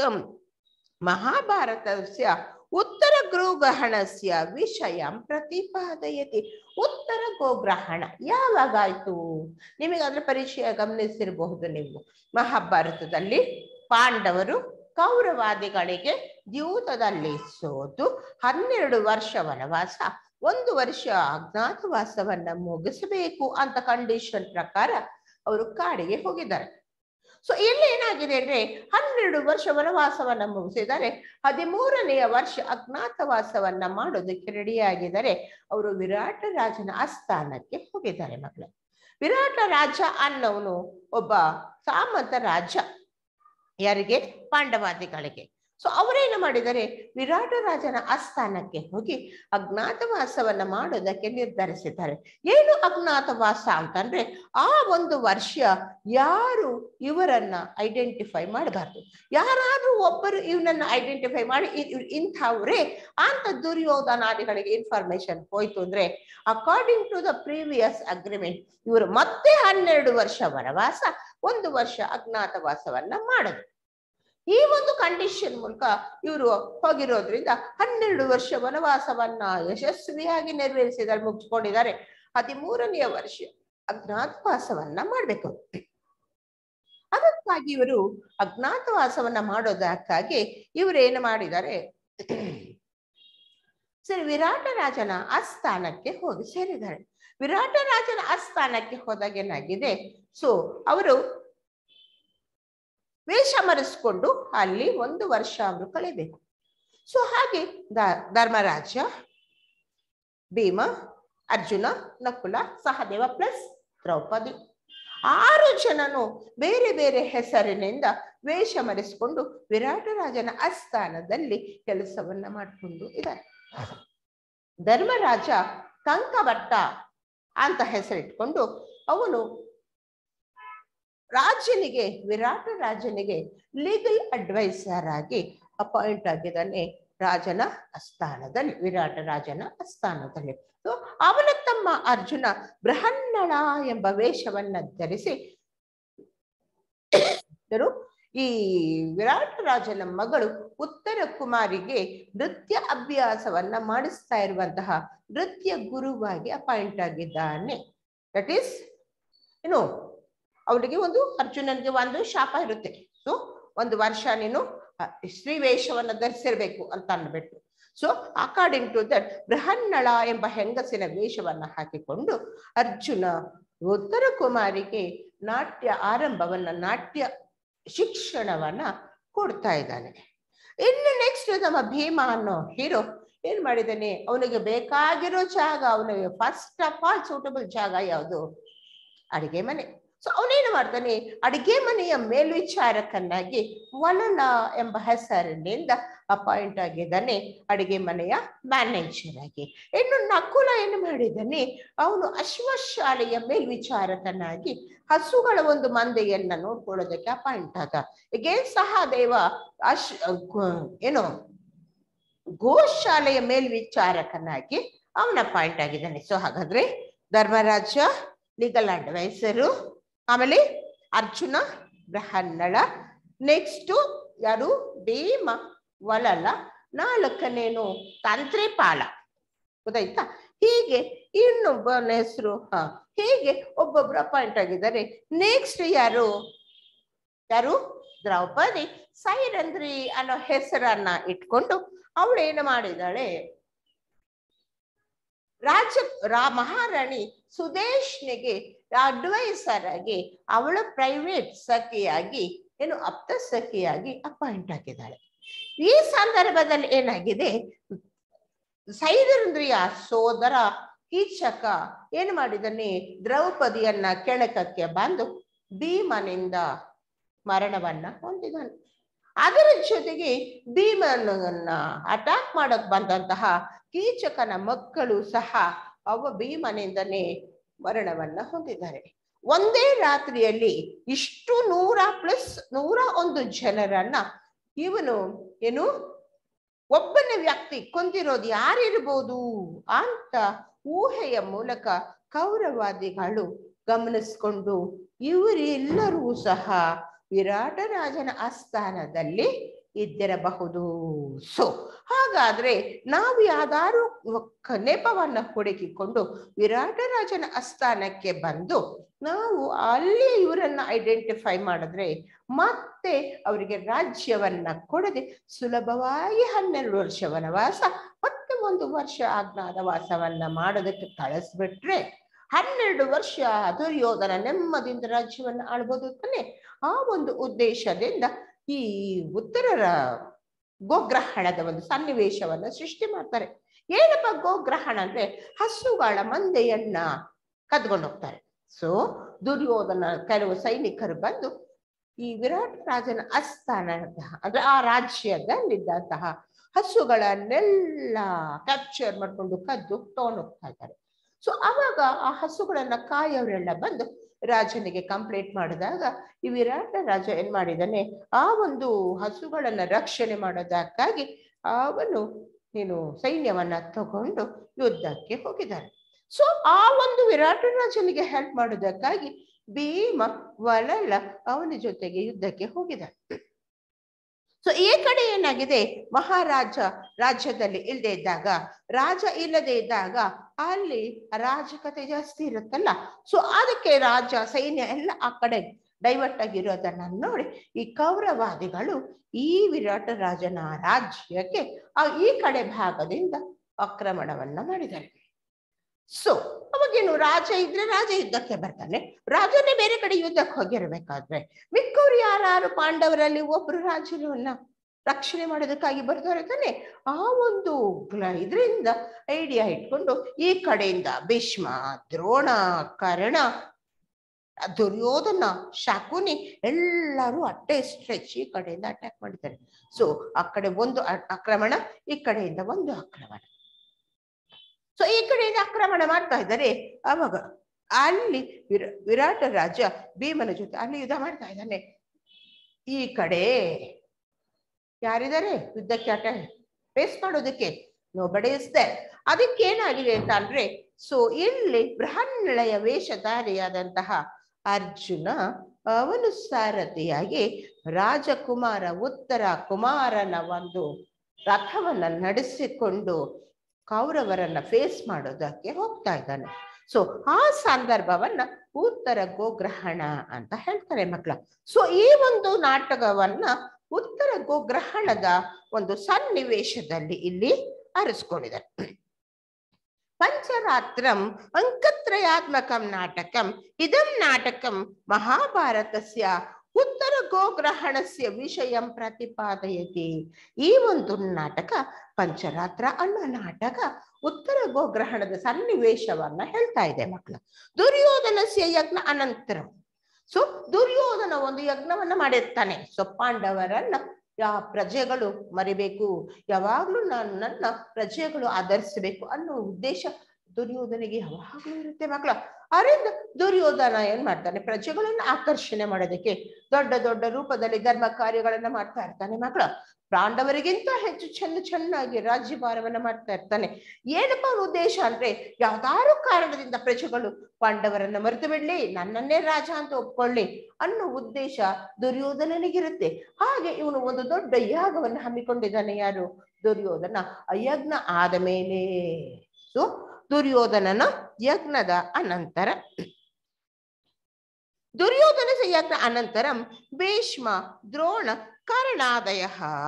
ಮಹಾಭಾರತಸ್ಯ ಉತ್ತರ ಗೋಗ್ರಹಣಸ್ಯ ವಿಷಯ ಪ್ರತಿಪಾದಯತಿ. ಉತ್ತರ ಗೋಗ್ರಹಣ ಯಾವಾಗಾಯ್ತು? ನಿಮಗೆ ಅದರ ಪರಿಚಯ ಗಮನಿಸಿರಬಹುದು ನೀವು. ಮಹಾಭಾರತದಲ್ಲಿ ಪಾಂಡವರು ಕೌರವಾದಿಗಳಿಗೆ ದ್ಯೂತದಲ್ಲಿ ಸೋತು ಹನ್ನೆರಡು ವರ್ಷ ವನವಾಸ, ಒಂದು ವರ್ಷ ಅಜ್ಞಾತವಾಸವನ್ನ ಮುಗಿಸಬೇಕು ಅಂತ ಕಂಡೀಷನ್ ಪ್ರಕಾರ ಅವರು ಕಾಡಿಗೆ ಹೋಗಿದ್ದಾರೆ. ಸೊ ಇಲ್ಲಿ ಏನಾಗಿದೆ ಅಂದ್ರೆ ಹನ್ನೆರಡು ವರ್ಷ ವನವಾಸವನ್ನ ಮುಗಿಸಿದ್ದಾರೆ, ಹದಿಮೂರನೆಯ ವರ್ಷ ಅಜ್ಞಾತವಾಸವನ್ನ ಮಾಡೋದಕ್ಕೆ ರೆಡಿಯಾಗಿದ್ದಾರೆ. ಅವರು ವಿರಾಟ ರಾಜನ ಆಸ್ಥಾನಕ್ಕೆ ಹೋಗಿದ್ದಾರೆ ಮಕ್ಕಳೇ. ವಿರಾಟ ರಾಜ ಅನ್ನೋನು ಒಬ್ಬ ಸಾಮಂತ ರಾಜ. ಯಾರಿಗೆ? ಪಾಂಡವಾದಿಗಳಿಗೆ. ಸೊ ಅವರೇನು ಮಾಡಿದರೆ ವಿರಾಟ ರಾಜನ ಆಸ್ಥಾನಕ್ಕೆ ಹೋಗಿ ಅಜ್ಞಾತವಾಸವನ್ನ ಮಾಡೋದಕ್ಕೆ ನಿರ್ಧರಿಸಿದ್ದಾರೆ. ಏನು ಅಜ್ಞಾತವಾಸ ಅಂತಂದ್ರೆ ಆ ಒಂದು ವರ್ಷ ಯಾರು ಇವರನ್ನ ಐಡೆಂಟಿಫೈ ಮಾಡಬಾರ್ದು. ಯಾರಾದ್ರೂ ಒಬ್ಬರು ಇವನನ್ನ ಐಡೆಂಟಿಫೈ ಮಾಡಿ ಇಂಥವ್ರೇ ಅಂತ ದುರ್ಯೋಧನಾದಿಗಳಿಗೆ ಇನ್ಫಾರ್ಮೇಶನ್ ಹೋಯ್ತು ಅಂದ್ರೆ according to the previous agreement ಇವರು ಮತ್ತೆ ಹನ್ನೆರಡು ವರ್ಷ ವನವಾಸ, ಒಂದು ವರ್ಷ ಅಜ್ಞಾತವಾಸವನ್ನ ಮಾಡೋದು. ಈ ಒಂದು ಕಂಡೀಷನ್ ಮೂಲಕ ಇವರು ಹೋಗಿರೋದ್ರಿಂದ ಹನ್ನೆರಡು ವರ್ಷ ವನವಾಸವನ್ನ ಯಶಸ್ವಿಯಾಗಿ ನೆರವೇರಿಸಿದ್ದಾರೆ, ಮುಗಿಸ್ಕೊಂಡಿದ್ದಾರೆ. ಹದಿಮೂರನೆಯ ವರ್ಷ ಅಜ್ಞಾತವಾಸವನ್ನ ಮಾಡ್ಬೇಕು. ಅದಕ್ಕಾಗಿ ಇವರು ಅಜ್ಞಾತವಾಸವನ್ನ ಮಾಡೋದಕ್ಕಾಗಿ ಇವರು ಏನು ಮಾಡಿದ್ದಾರೆ, ಸರಿ ವಿರಾಟ ರಾಜನ ಆಸ್ಥಾನಕ್ಕೆ ಹೋಗಿ ಸೇರಿದ್ದಾರೆ. ವಿರಾಟ ರಾಜನ ಆಸ್ಥಾನಕ್ಕೆ ಹೋದಾಗ ಏನಾಗಿದೆ, ಸೊ ಅವರು ವೇಷ ಮರೆಸ್ಕೊಂಡು ಅಲ್ಲಿ ಒಂದು ವರ್ಷ ಅವರು ಕಳಿಬೇಕು. ಸೊ ಹಾಗೆ ದ ಧರ್ಮರಾಜ, ಭೀಮ, ಅರ್ಜುನ, ನಕುಲ, ಸಹದೇವ ಪ್ಲಸ್ ದ್ರೌಪದಿ ಆರು ಜನನು ಬೇರೆ ಬೇರೆ ಹೆಸರಿನಿಂದ ವೇಷ ಮರೆಸಿಕೊಂಡು ವಿರಾಟ ರಾಜನ ಆಸ್ಥಾನದಲ್ಲಿ ಕೆಲಸವನ್ನ ಮಾಡಿಕೊಂಡು ಇದ್ದಾರೆ. ಧರ್ಮರಾಜ ಕಂಕಭಟ್ಟ ಅಂತ ಹೆಸರಿಟ್ಕೊಂಡು ಅವನು ರಾಜನಿಗೆ ವಿರಾಟ ರಾಜನಿಗೆ ಲೀಗಲ್ ಅಡ್ವೈಸರ್ ಆಗಿ ಅಪಾಯಿಂಟ್ ಆಗಿದ್ದಾನೆ ರಾಜನ ಆಸ್ಥಾನದಲ್ಲಿ, ವಿರಾಟ ರಾಜನ ಆಸ್ಥಾನದಲ್ಲಿ. ಸೊ ಅವನ ತಮ್ಮ ಅರ್ಜುನ ಬೃಹನ್ನಳ ಎಂಬ ವೇಷವನ್ನ ಧರಿಸಿ ಈ ವಿರಾಟ ರಾಜನ ಮಗಳು ಉತ್ತರ ಕುಮಾರಿಗೆ ನೃತ್ಯ ಅಭ್ಯಾಸವನ್ನ ಮಾಡಿಸ್ತಾ ಇರುವಂತಹ ನೃತ್ಯ ಗುರುವಾಗಿ ಅಪಾಯಿಂಟ್ ಆಗಿದ್ದಾನೆ. ದಟ್ ಈಸ್ ಏನು, ಅವನಿಗೆ ಒಂದು ಅರ್ಜುನನಿಗೆ ಒಂದು ಶಾಪ ಇರುತ್ತೆ. ಸೊ ಒಂದು ವರ್ಷ ನೀನು ಸ್ತ್ರೀ ವೇಷವನ್ನ ಧರಿಸಿರ್ಬೇಕು ಅಂತ ಅನ್ಬಿಟ್ಟು. So according to that Brihannala ಎಂಬ ಹೆಂಗಸಿನ ವೇಷವನ್ನ ಹಾಕಿಕೊಂಡು ಅರ್ಜುನ ಉತ್ತರ ಕುಮಾರಿಗೆ ನಾಟ್ಯ ಆರಂಭವನ್ನ ನಾಟ್ಯ ಶಿಕ್ಷಣವನ್ನ ಕೊಡ್ತಾ ಇದ್ದಾನೆ. ಇನ್ನು ನೆಕ್ಸ್ಟ್ ನಮ್ಮ ಭೀಮ ಅನ್ನೋ ಹೀರೋ ಏನ್ ಮಾಡಿದ್ದಾನೆ, ಅವನಿಗೆ ಬೇಕಾಗಿರೋ ಜಾಗ, ಅವನಿಗೆ ಫಸ್ಟ್ ಆಫ್ ಆಲ್ ಸೂಟಬಲ್ ಜಾಗ ಯಾವುದು, ಅಡಿಗೆ ಮನೆ. ಸೊ ಅವನೇನು ಮಾಡ್ತಾನೆ, ಅಡಿಗೆ ಮನೆಯ ಮೇಲ್ವಿಚಾರಕನಾಗಿ ವಲಲ ಎಂಬ ಹೆಸರಿನಿಂದ ಅಪಾಯಿಂಟ್ ಆಗಿದ್ದಾನೆ ಅಡಿಗೆ ಮನೆಯ ಮ್ಯಾನೇಜರ್ ಆಗಿ. ಇನ್ನು ನಕುಲ ಏನು ಮಾಡಿದ್ದಾನೆ, ಅವನು ಅಶ್ವಶಾಲೆಯ ಮೇಲ್ವಿಚಾರಕನಾಗಿ ಹಸುಗಳ ಒಂದು ಮಂದೆಯನ್ನ ನೋಡ್ಕೊಳ್ಳೋದಕ್ಕೆ ಅಪಾಯಿಂಟ್ ಆದ. ಹೀಗೆ ಸಹದೇವ ಅಶ್ ಏನು ಗೋಶಾಲೆಯ ಮೇಲ್ವಿಚಾರಕನಾಗಿ ಅವನ ಅಪಾಯಿಂಟ್ ಆಗಿದ್ದಾನೆ. ಸೊ ಹಾಗಾದ್ರೆ ಧರ್ಮರಾಜ ಲೀಗಲ್ ಅಡ್ವೈಸರು, ಆಮೇಲೆ ಅರ್ಜುನ ಬೃಹನ್ನಳ, ನೆಕ್ಸ್ಟ್ ಯಾರು ಭೀಮ ವಲಲ, ನಾಲ್ಕನೇನು ತಂತ್ರಿಪಾಲ. ಗೊತ್ತಾಯ್ತಾ? ಹೀಗೆ ಇನ್ನೊಬ್ಬನ ಹೆಸರು ಹ ಹೀಗೆ ಒಬ್ಬೊಬ್ರು ಅಪಾಯಿಂಟ್ ಆಗಿದ್ದಾರೆ. ನೆಕ್ಸ್ಟ್ ಯಾರು ಯಾರು ದ್ರೌಪದಿ ಸೈರಂಧ್ರಿ ಅನ್ನೋ ಹೆಸರನ್ನ ಇಟ್ಕೊಂಡು ಅವಳು ಏನು ಮಾಡಿದಾಳೆ, ರಾಜ ರಾ ಮಹಾರಾಣಿ ಸುದೇಶ್ನಿಗೆ ಅಡ್ವೈಸರ್ ಆಗಿ ಅವಳ ಪ್ರೈವೇಟ್ ಸಖಿಯಾಗಿ ಏನು ಆಪ್ತ ಸಖಿಯಾಗಿ ಅಪಾಯಿಂಟ್ ಆಗಿದ್ದಾಳೆ. ಈ ಸಂದರ್ಭದಲ್ಲಿ ಏನಾಗಿದೆ, ಸೈರಂಧ್ರಿಯ ಸೋದರ ಕೀಚಕ ಏನು ಮಾಡಿದಾನೆ, ದ್ರೌಪದಿಯನ್ನ ಕೆಣಕಕ್ಕೆ ಬಂದು ಭೀಮನಿಂದ ಮರಣವನ್ನ ಹೊಂದಿದ್ದಾನೆ. ಅದರ ಜೊತೆಗೆ ಭೀಮನನ್ನ ಅಟ್ಯಾಕ್ ಮಾಡಕ್ ಬಂದಂತಹ ಕೀಚಕನ ಮಕ್ಕಳು ಸಹ ಅವ ಭೀಮನಿಂದನೇ ಮರಣವನ್ನ ಹೊಂದಿದ್ದಾರೆ. ಒಂದೇ ರಾತ್ರಿಯಲ್ಲಿ ಇಷ್ಟು ನೂರ ಪ್ಲಸ್ ನೂರ ಒಂದು ಜನರನ್ನ ಇವನು ಏನು ಒಬ್ಬನ ವ್ಯಕ್ತಿ ಕೊಂದಿರೋದು ಯಾರಿರ್ಬೋದು ಅಂತ ಊಹೆಯ ಮೂಲಕ ಕೌರವಾದಿಗಳು ಗಮನಿಸ್ಕೊಂಡು ಇವರೆಲ್ಲರೂ ಸಹ ವಿರಾಟ ರಾಜನ ಆಸ್ಥಾನದಲ್ಲಿ ಇದ್ದಿರಬಹುದು. ಸೊ ಹಾಗಾದ್ರೆ ನಾವು ಯಾವ್ದಾರು ನೆಪವನ್ನ ಹುಡುಕಿಕೊಂಡು ವಿರಾಟ ರಾಜನ ಆಸ್ಥಾನಕ್ಕೆ ಬಂದು ನಾವು ಅಲ್ಲಿ ಇವರನ್ನ ಐಡೆಂಟಿಫೈ ಮಾಡಿದ್ರೆ ಮತ್ತೆ ಅವರಿಗೆ ರಾಜ್ಯವನ್ನ ಕೊಡದೆ ಸುಲಭವಾಗಿ ಹನ್ನೆರಡು ವರ್ಷ ವನವಾಸ ಮತ್ತೆ ಒಂದು ವರ್ಷ ಅಜ್ಞಾತವಾಸವನ್ನ ಮಾಡೋದಕ್ಕೆ ಕಳಿಸ್ಬಿಟ್ರೆ ಹನ್ನೆರಡು ವರ್ಷ ದುರ್ಯೋಧನ ನೆಮ್ಮದಿಯಿಂದ ರಾಜ್ಯವನ್ನ ಆಳ್ಬೋದು ತಾನೆ. ಆ ಒಂದು ಉದ್ದೇಶದಿಂದ ಈ ಉತ್ತರರ ಗೋಗ್ರಹಣದ ಒಂದು ಸನ್ನಿವೇಶವನ್ನ ಸೃಷ್ಟಿ ಮಾಡ್ತಾರೆ. ಏನಪ್ಪ ಗೋಗ್ರಹಣ ಅಂದ್ರೆ ಹಸುಗಳ ಮಂದೆಯನ್ನ ಕದ್ಕೊಂಡು ಹೋಗ್ತಾರೆ. ಸೊ ದುರ್ಯೋಧನ ಕೆಲವು ಸೈನಿಕರು ಬಂದು ಈ ವಿರಾಟ ರಾಜನ ಆಸ್ಥಾನ ಅಂದ್ರೆ ಆ ರಾಜ್ಯದಲ್ಲಿದ್ದಂತಹ ಹಸುಗಳನ್ನೆಲ್ಲ ಕ್ಯಾಪ್ಚರ್ ಮಾಡ್ಕೊಂಡು ಕದ್ದು ತಗೊಂಡು ಹೋಗ್ತಾ ಇದ್ದಾರೆ. ಸೊ ಅವಾಗ ಆ ಹಸುಗಳನ್ನ ಕಾಯೋರೆಲ್ಲ ಬಂದು ರಾಜನಿಗೆ ಕಂಪ್ಲೇಂಟ್ ಮಾಡಿದಾಗ ಈ ವಿರಾಟ ರಾಜ ಏನ್ ಮಾಡಿದಾನೆ, ಆ ಒಂದು ಹಸುಗಳನ್ನ ರಕ್ಷಣೆ ಮಾಡೋದಕ್ಕಾಗಿ ಅವನು ನೀನು ಸೈನ್ಯವನ್ನ ತಗೊಂಡು ಯುದ್ಧಕ್ಕೆ ಹೋಗಿದ್ದಾನೆ. ಸೊ ಆ ಒಂದು ವಿರಾಟ ರಾಜನಿಗೆ ಹೆಲ್ಪ್ ಮಾಡೋದಕ್ಕಾಗಿ ಭೀಮ ವಲಲ ಅವನ ಜೊತೆಗೆ ಯುದ್ಧಕ್ಕೆ ಹೋಗಿದ್ದಾನೆ. ಸೊ ಈ ಕಡೆ ಏನಾಗಿದೆ, ಮಹಾರಾಜ ರಾಜ್ಯದಲ್ಲಿ ಇಲ್ಲದೆ ಇದ್ದಾಗ, ರಾಜ ಇಲ್ಲದೆ ಇದ್ದಾಗ ಅಲ್ಲಿ ರಾಜಕತೆ ಜಾಸ್ತಿ ಇರುತ್ತಲ್ಲ. ಸೊ ಅದಕ್ಕೆ ರಾಜ ಸೈನ್ಯ ಎಲ್ಲ ಆ ಕಡೆ ಡೈವರ್ಟ್ ಆಗಿರೋದನ್ನ ನೋಡಿ ಈ ಕೌರವಾದಿಗಳು ಈ ವಿರಾಟ ರಾಜನ ರಾಜ್ಯಕ್ಕೆ ಆ ಈ ಕಡೆ ಭಾಗದಿಂದ ಆಕ್ರಮಣವನ್ನ ಮಾಡಿದ್ದಾರೆ. ಸೊ ಅವಾಗೇನು ರಾಜ ಇದ್ರೆ ರಾಜ ಯುದ್ಧಕ್ಕೆ ಬರ್ತಾನೆ, ರಾಜನೇ ಬೇರೆ ಕಡೆ ಯುದ್ಧಕ್ಕೆ ಹೋಗಿರ್ಬೇಕಾದ್ರೆ ಮಿಕ್ಕವ್ರು ಯಾರು ಪಾಂಡವರಲ್ಲಿ ಒಬ್ರು ರಾಜನನ್ನ ರಕ್ಷಣೆ ಮಾಡೋದಕ್ಕಾಗಿ ಬರ್ತಾರೆ ತಾನೆ. ಆ ಒಂದು ಇದರಿಂದ ಐಡಿಯಾ ಇಟ್ಕೊಂಡು ಈ ಕಡೆಯಿಂದ ಭೀಷ್ಮ, ದ್ರೋಣ, ಕರ್ಣ, ದುರ್ಯೋಧನ, ಶಕುನಿ ಎಲ್ಲರೂ ಅಟ್ಟೆ ಸ್ಟ್ರೆಚ್ ಈ ಕಡೆಯಿಂದ ಅಟ್ಯಾಕ್ ಮಾಡಿದ್ದಾರೆ. ಸೊ ಆ ಕಡೆ ಒಂದು ಆಕ್ರಮಣ, ಈ ಕಡೆಯಿಂದ ಒಂದು ಆಕ್ರಮಣ. ಸೊ ಈ ಕಡೆಯಿಂದ ಆಕ್ರಮಣ ಮಾಡ್ತಾ ಇದ್ದಾರೆ. ಅವಾಗ ಅಲ್ಲಿ ವಿರ ವಿರಾಟ ರಾಜ ಭೀಮನ ಜೊತೆ ಅಲ್ಲಿ ಯುದ್ಧ ಮಾಡ್ತಾ ಇದ್ದಾನೆ. ಈ ಕಡೆ ಯಾರಿದ್ದಾರೆ ಯುದ್ಧಕ್ಕೆ ಆಟ ಫೇಸ್ ಮಾಡೋದಕ್ಕೆ? Nobody is there. ಅದಕ್ಕೇನಾಗಿದೆ ಅಂತ ಅಂದ್ರೆ, ಸೊ ಇಲ್ಲಿ ಬೃಹನ್ನಳೆಯ ವೇಷಧಾರಿಯಾದಂತಹ ಅರ್ಜುನ ಅವನು ಸಾರಥಿಯಾಗಿ ರಾಜಕುಮಾರ ಉತ್ತರ ಕುಮಾರನ ಒಂದು ರಥವನ್ನ ನಡೆಸಿಕೊಂಡು ಕೌರವರನ್ನ ಫೇಸ್ ಮಾಡೋದಕ್ಕೆ ಹೋಗ್ತಾ ಇದ್ದಾನೆ. ಸೊ ಆ ಸಂದರ್ಭವನ್ನ ಉತ್ತರ ಗೋಗ್ರಹಣ ಅಂತ ಹೇಳ್ತಾರೆ ಮಕ್ಕಳ. ಸೊ ಈ ಒಂದು ನಾಟಕವನ್ನ ಉತ್ತರ ಗೋಗ್ರಹಣದ ಒಂದು ಸನ್ನಿವೇಶದಲ್ಲಿ ಇಲ್ಲಿ ಆರಿಸ್ಕೊಂಡಿದ್ದಾರೆ. ಪಂಚರಾತ್ರಂ ಅಂಕತ್ರಯಾತ್ಮಕಂ ನಾಟಕಂ ಇದಂ ನಾಟಕಂ ಮಹಾಭಾರತಸ್ಯ ಉತ್ತರ ಗೋಗ್ರಹಣಸ್ಯ ವಿಷಯಂ ಪ್ರತಿಪಾದಯತಿ. ಈ ಒಂದು ನಾಟಕ ಪಂಚರಾತ್ರ ಅನ್ನೋ ನಾಟಕ ಉತ್ತರ ಗೋಗ್ರಹಣದ ಸನ್ನಿವೇಶವನ್ನ ಹೇಳ್ತಾ ಇದೆ ಮಕ್ಕಳ. ದುರ್ಯೋಧನಸ್ಯ ಯಜ್ಞ ಅನಂತರ, ಸೊ ದುರ್ಯೋಧನ ಒಂದು ಯಜ್ಞವನ್ನ ಮಾಡಿರ್ತಾನೆ. ಸೊ ಪಾಂಡವರನ್ನ ಯಾ ಪ್ರಜೆಗಳು ಮರಿಬೇಕು, ಯಾವಾಗ್ಲೂ ನಾನು ನನ್ನ ಪ್ರಜೆಗಳು ಆಧರಿಸಬೇಕು ಅನ್ನೋ ಉದ್ದೇಶ ದುರ್ಯೋಧನಿಗೆ ಯಾವಾಗ್ಲೂ ಇರುತ್ತೆ ಮಕ್ಕಳ. ಅದರಿಂದ ದುರ್ಯೋಧನ ಏನ್ ಮಾಡ್ತಾನೆ, ಪ್ರಜೆಗಳನ್ನ ಆಕರ್ಷಣೆ ಮಾಡೋದಕ್ಕೆ ದೊಡ್ಡ ದೊಡ್ಡ ರೂಪದಲ್ಲಿ ಧರ್ಮ ಕಾರ್ಯಗಳನ್ನ ಮಾಡ್ತಾ ಇರ್ತಾನೆ ಮಕ್ಕಳ. ಪಾಂಡವರಿಗಿಂತ ಹೆಚ್ಚು ಚೆನ್ನ ಚೆನ್ನಾಗಿ ರಾಜ್ಯಭಾರವನ್ನ ಮಾಡ್ತಾ ಇರ್ತಾನೆ. ಏನಪ್ಪ ಉದ್ದೇಶ ಅಂದ್ರೆ, ಯಾವ್ದಾರು ಕಾರಣದಿಂದ ಪ್ರಜೆಗಳು ಪಾಂಡವರನ್ನ ಮರೆತು ಬಿಡ್ಲಿ, ನನ್ನನ್ನೇ ರಾಜ ಅಂತ ಒಪ್ಕೊಳ್ಳಿ ಅನ್ನೋ ಉದ್ದೇಶ ದುರ್ಯೋಧನನಿಗಿರುತ್ತೆ. ಹಾಗೆ ಇವನು ಒಂದು ದೊಡ್ಡ ಯಾಗವನ್ನು ಹಮ್ಮಿಕೊಂಡಿದ್ದಾನೆ. ಯಾರು? ದುರ್ಯೋಧನ. ಆ ಯಜ್ಞ ಆದ ಮೇಲೆ, ಸೊ ದುರ್ಯೋಧನನ ಯಜ್ಞದ ಅನಂತರ ದುರ್ಯೋಧನ ಯಜ್ಞ ಅನಂತರಂ ಭೀಷ್ಮ ದ್ರೋಣ ಕರ್ಣಾದಯ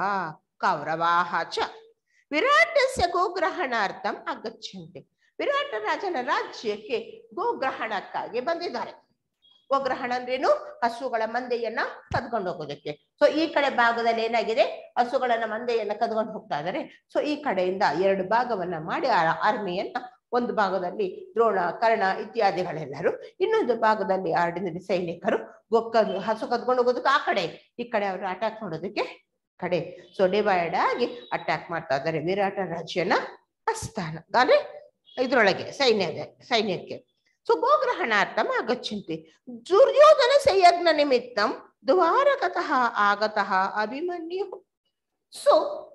ಕೌರವಾಹ ಚ ವಿರಾಟಸ್ಯ ಗೋಗ್ರಹಣಾರ್ಥಂ ಆಗಚ್ಚಂತೆ. ವಿರಾಟ ರಾಜನ ರಾಜ್ಯಕ್ಕೆ ಗೋಗ್ರಹಣಕ್ಕಾಗಿ ಬಂದಿದ್ದಾರೆ. ಗೋಗ್ರಹಣ ಅಂದ್ರೇನು? ಹಸುಗಳ ಮಂದೆಯನ್ನ ಕದ್ಕೊಂಡು ಹೋಗೋದಕ್ಕೆ. ಸೊ ಈ ಕಡೆ ಭಾಗದಲ್ಲಿ ಏನಾಗಿದೆ, ಹಸುಗಳನ್ನ ಮಂದೆಯನ್ನ ಕದ್ಕೊಂಡು ಹೋಗ್ತಾ ಇದ್ದಾರೆ. ಸೊ ಈ ಕಡೆಯಿಂದ ಎರಡು ಭಾಗವನ್ನ ಮಾಡಿ ಆ ಆರ್ಮಿಯನ್ನ, ಒಂದು ಭಾಗದಲ್ಲಿ ದ್ರೋಣ ಕರ್ಣ ಇತ್ಯಾದಿಗಳೆಲ್ಲರೂ, ಇನ್ನೊಂದು ಭಾಗದಲ್ಲಿ ಆರ್ಡಿನರಿ ಸೈನಿಕರು ಗೊಕ್ಕ ಹಸು ಕದ್ಕೊಂಡು ಹೋಗೋದಕ್ಕೆ ಆ ಕಡೆ, ಈ ಕಡೆ ಅವರು ಅಟ್ಯಾಕ್ ಮಾಡೋದಕ್ಕೆ ಕಡೆ. ಸೊ ಡಿವೈಡ್ ಆಗಿ ಅಟ್ಯಾಕ್ ಮಾಡ್ತಾ ಇದ್ದಾರೆ ವಿರಾಟ ರಾಜ್ಯನ ಆಸ್ಥಾನ ಅಂದ್ರೆ ಇದ್ರೊಳಗೆ ಸೈನ್ಯದ ಸೈನ್ಯಕ್ಕೆ. ಸೊ ಗೋಗ್ರಹಣಾರ್ಥಂ ಆಗಚ್ಚಂತಿ. ದುರ್ಯೋಧನ ಸಂಯಜ್ಞ ನಿಮಿತ್ತಂ ದ್ವಾರಕತಃ ಆಗತಃ ಅಭಿಮನ್ಯು. ಸೊ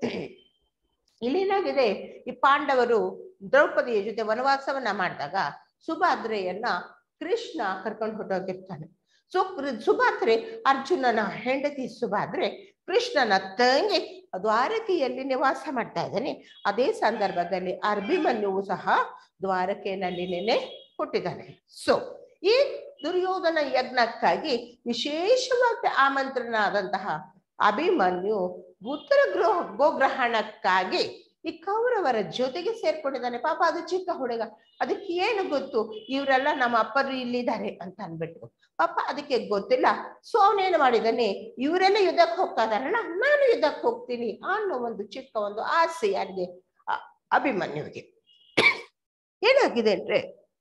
ಇಲ್ಲೇನಾಗಿದೆ, ಈ ಪಾಂಡವರು ದ್ರೌಪದಿಯ ಜೊತೆ ವನವಾಸವನ್ನ ಮಾಡಿದಾಗ ಸುಭದ್ರೆಯನ್ನ ಕೃಷ್ಣ ಕರ್ಕೊಂಡು ಹೊರಟೋಗಿರ್ತಾನೆ. ಸೊ ಸುಭದ್ರೆ ಅರ್ಜುನನ ಹೆಂಡತಿ ಸುಭದ್ರೆ ಕೃಷ್ಣನ ತಂಗಿ ದ್ವಾರಕೆಯಲ್ಲಿ ನಿವಾಸ ಮಾಡ್ತಾ ಇದ್ದಾನೆ. ಅದೇ ಸಂದರ್ಭದಲ್ಲಿ ಅಭಿಮನ್ಯುವು ಸಹ ದ್ವಾರಕೆಯಲ್ಲಿ ನೆನೆ ಹುಟ್ಟಿದ್ದಾನೆ. ಸೊ ಈ ದುರ್ಯೋಧನ ಯಜ್ಞಕ್ಕಾಗಿ ವಿಶೇಷವಾಗಿ ಆಮಂತ್ರಣ ಆದಂತಹ ಅಭಿಮನ್ಯು ಉತ್ತರ ಗೃಹ ಗೋಗ್ರಹಣಕ್ಕಾಗಿ ಈ ಕೌರವರ ಜೊತೆಗೆ ಸೇರ್ಕೊಂಡಿದ್ದಾನೆ. ಪಾಪ ಅದು ಚಿಕ್ಕ ಹುಡುಗ, ಅದಕ್ಕೆ ಏನು ಗೊತ್ತು, ಇವರೆಲ್ಲ ನಮ್ಮ ಅಪ್ಪರು ಇಲ್ಲಿದ್ದಾರೆ ಅಂತ ಅನ್ಬಿಟ್ಟು ಪಾಪ ಅದಕ್ಕೆ ಗೊತ್ತಿಲ್ಲ. ಸೊ ಅವನೇನು ಮಾಡಿದ್ದಾನೆ, ಇವರೆಲ್ಲ ಯುದ್ಧಕ್ಕೆ ಹೋಗ್ತಾ ಇದಾರಲ್ಲ, ನಾನು ಯುದ್ಧಕ್ಕೆ ಹೋಗ್ತೀನಿ ಅನ್ನೋ ಒಂದು ಚಿಕ್ಕ ಒಂದು ಆಸೆ ಯಾರಿಗೆ, ಅಭಿಮನ್ಯುವಿಗೆ. ಏನಾಗಿದೆ ಅಂದ್ರೆ,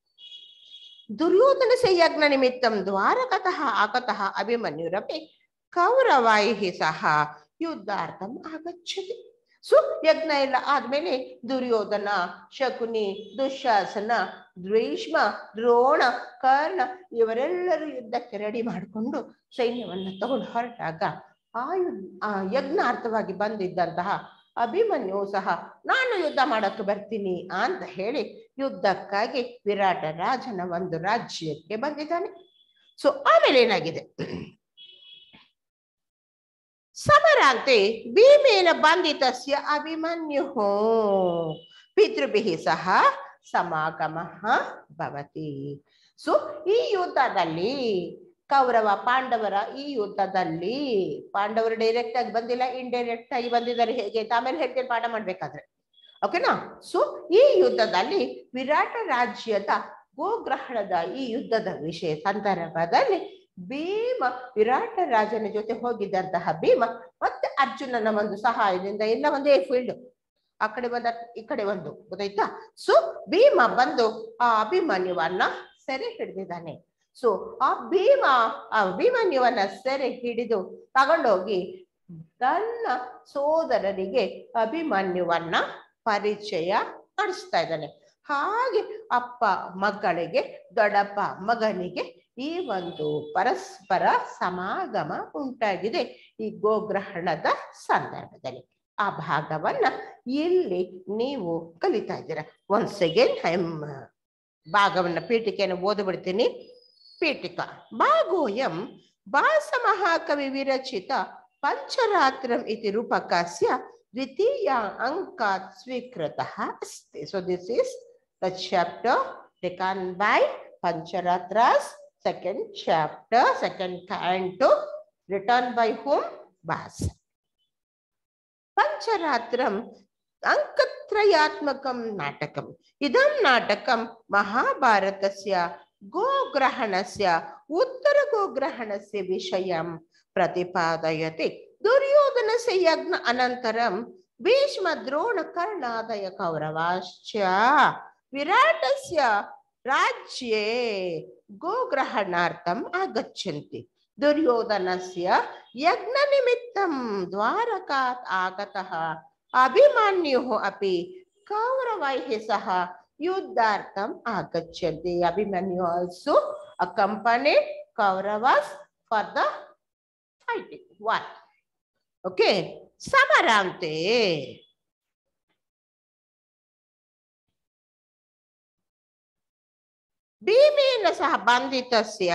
ದುರ್ಯೋಧನ ಸಂಯಜ್ಞ ನಿಮಿತ್ತಂ ದ್ವಾರಕತಃ ಆಗತಃ ಅಭಿಮನ್ಯುರಪಿ ಕೌರವೈಹಿ ಸಹ ಯುದ್ಧಾರ್ಥಂ ಆಗಚ್ಚತಿ. ಸೊ ಯಜ್ಞ ಎಲ್ಲ ಆದ್ಮೇಲೆ ದುರ್ಯೋಧನ, ಶಕುನಿ, ದುಶ್ಯಾಸನ, ಭೀಷ್ಮ, ದ್ರೋಣ, ಕರ್ಣ ಇವರೆಲ್ಲರೂ ಯುದ್ಧಕ್ಕೆ ರೆಡಿ ಮಾಡಿಕೊಂಡು ಸೈನ್ಯವನ್ನ ತಗೊಂಡು ಹೊರಟಾಗ ಆ ಯುದ್ಧ ಆ ಯಜ್ಞಾರ್ಥವಾಗಿ ಬಂದಿದ್ದಂತಹ ಅಭಿಮನ್ಯು ಸಹ ನಾನು ಯುದ್ಧ ಮಾಡಕ್ಕೆ ಬರ್ತೀನಿ ಅಂತ ಹೇಳಿ ಯುದ್ಧಕ್ಕಾಗಿ ವಿರಾಟ ರಾಜನ ಒಂದು ರಾಜ್ಯಕ್ಕೆ ಬಂದಿದ್ದಾನೆ. ಸೊ ಆಮೇಲೆ ಏನಾಗಿದೆ, ಸಮರಾಂತೆ ಭೀಮೇನ ಬಂಧಿತಸ್ಯ ಅಭಿಮನ್ಯು ಪಿತೃಭಿಃ ಸಹ ಸಮಾಗಮಃ ಭವತಿ. ಸೊ ಈ ಯುದ್ಧದಲ್ಲಿ ಕೌರವ ಪಾಂಡವರ ಈ ಯುದ್ಧದಲ್ಲಿ ಪಾಂಡವರು ಡೈರೆಕ್ಟ್ ಆಗಿ ಬಂದಿಲ್ಲ, ಇಂಡೈರೆಕ್ಟ್ ಆಗಿ ಬಂದಿದ್ದಾರೆ. ಹೇಗೆ ಅಂತ ಆಮೇಲೆ ಹೇಳ್ತೇನೆ ಪಾಠ ಮಾಡ್ಬೇಕಾದ್ರೆ, ಓಕೆನಾ. ಸೊ ಈ ಯುದ್ಧದಲ್ಲಿ ವಿರಾಟ ರಾಜ್ಯದ ಗೋಗ್ರಹಣದ ಈ ಯುದ್ಧದ ವಿಷಯ ಸಂದರ್ಭದಲ್ಲಿ ಭೀಮ, ವಿರಾಟ ರಾಜನ ಜೊತೆ ಹೋಗಿದ್ದಂತಹ ಭೀಮ ಮತ್ತೆ ಅರ್ಜುನನ ಒಂದು ಸಹಾಯದಿಂದ ಎಲ್ಲ ಒಂದೇ ಫೀಲ್ಡ್, ಆ ಕಡೆ ಬಂದ ಈ ಕಡೆ ಒಂದು, ಗೊತ್ತಾಯ್ತಾ. ಸೊ ಭೀಮ ಬಂದು ಆ ಅಭಿಮನ್ಯುವನ್ನ ಸೆರೆ ಹಿಡಿದಿದ್ದಾನೆ. ಸೊ ಆ ಭೀಮ ಆ ಅಭಿಮನ್ಯುವನ್ನ ಸೆರೆ ಹಿಡಿದು ತಗೊಂಡೋಗಿ ತನ್ನ ಸೋದರರಿಗೆ ಅಭಿಮನ್ಯುವನ್ನ ಪರಿಚಯ ಮಾಡಿಸ್ತಾ ಇದ್ದಾನೆ. ಹಾಗೆ ಅಪ್ಪ ಮಕ್ಕಳಿಗೆ, ದೊಡ್ಡಪ್ಪ ಮಗನಿಗೆ ಈ ಒಂದು ಪರಸ್ಪರ ಸಮಾಗಮ ಉಂಟಾಗಿದೆ ಈ ಗೋಗ್ರಹಣದ ಸಂದರ್ಭದಲ್ಲಿ. ಆ ಭಾಗವನ್ನ ಇಲ್ಲಿ ನೀವು ಕಲಿತಾ ಇದ್ದೀರಾ. ಒನ್ಸ್ ಅಗೇನ್ ಐ ಎಮ್ ಭಾಗವನ್ನ ಪೀಠಿಕೆಯನ್ನು ಓದ್ಬಿಡ್ತೀನಿ. ಪೀಠಿಕಾ ಭಾಗೋಯಂ ಭಾಸ ಮಹಾಕವಿ ವಿರಚಿತ ಪಂಚರಾತ್ರಂ ಇತಿ ರೂಪಕಸ್ಯ ದ್ವಿತೀಯ ಅಂಕಾತ್ ಸ್ವೀಕೃತಃ ಅಸ್ತಿ. So this is the chapter taken by Pancharatras, second chapter, second canto, written by whom? Bhasa. Pancharatram ಅಂಕತ್ರಯಾತ್ಮಕಂ ನಾಟಕಂ. ಇದಂ ನಾಟಕಂ ಮಹಾಭಾರತಸ್ಯ ಗೋಗ್ರಹಣಸ್ಯ ಉತ್ತರ ಗೋಗ್ರಹಣಸ್ಯ ವಿಷಯಂ ಪ್ರತಿಪಾದಯತಿ. ದುರ್ಯೋಧನಸ್ಯ ಯಜ್ಞ ಅನಂತರಂ ಭೀಷ್ಮ ದ್ರೋಣ ಕರ್ಣಾದಯ ಕೌರವಾಶ್ಚ ವಿರಾಟಸ್ಯ ರಾಜ್ಯೇ ಗೋಗ್ರಹಣಾರ್ಥಂ ಆಗಚ್ಚಂತಿ. ದುರ್ಯೋಧನಸ್ಯ ಯಜ್ಞ ನಿಮಿತ್ತಂ ದ್ವಾರಕಾತ್ ಆಗತಃ ಅಭಿಮನ್ಯುಃ ಅಪಿ ಕೌರವೈಃ ಸಹ ಯುದ್ಧಾರ್ಥಂ ಆಗಚ್ಚಂತಿ. Abhimanyu also accompanied Kauravas for the fighting war. Okay, ಸಮರಾಂತೆ ಭೀಮೇನ ಸಹ ಬಂಧಿತಸ್ಯ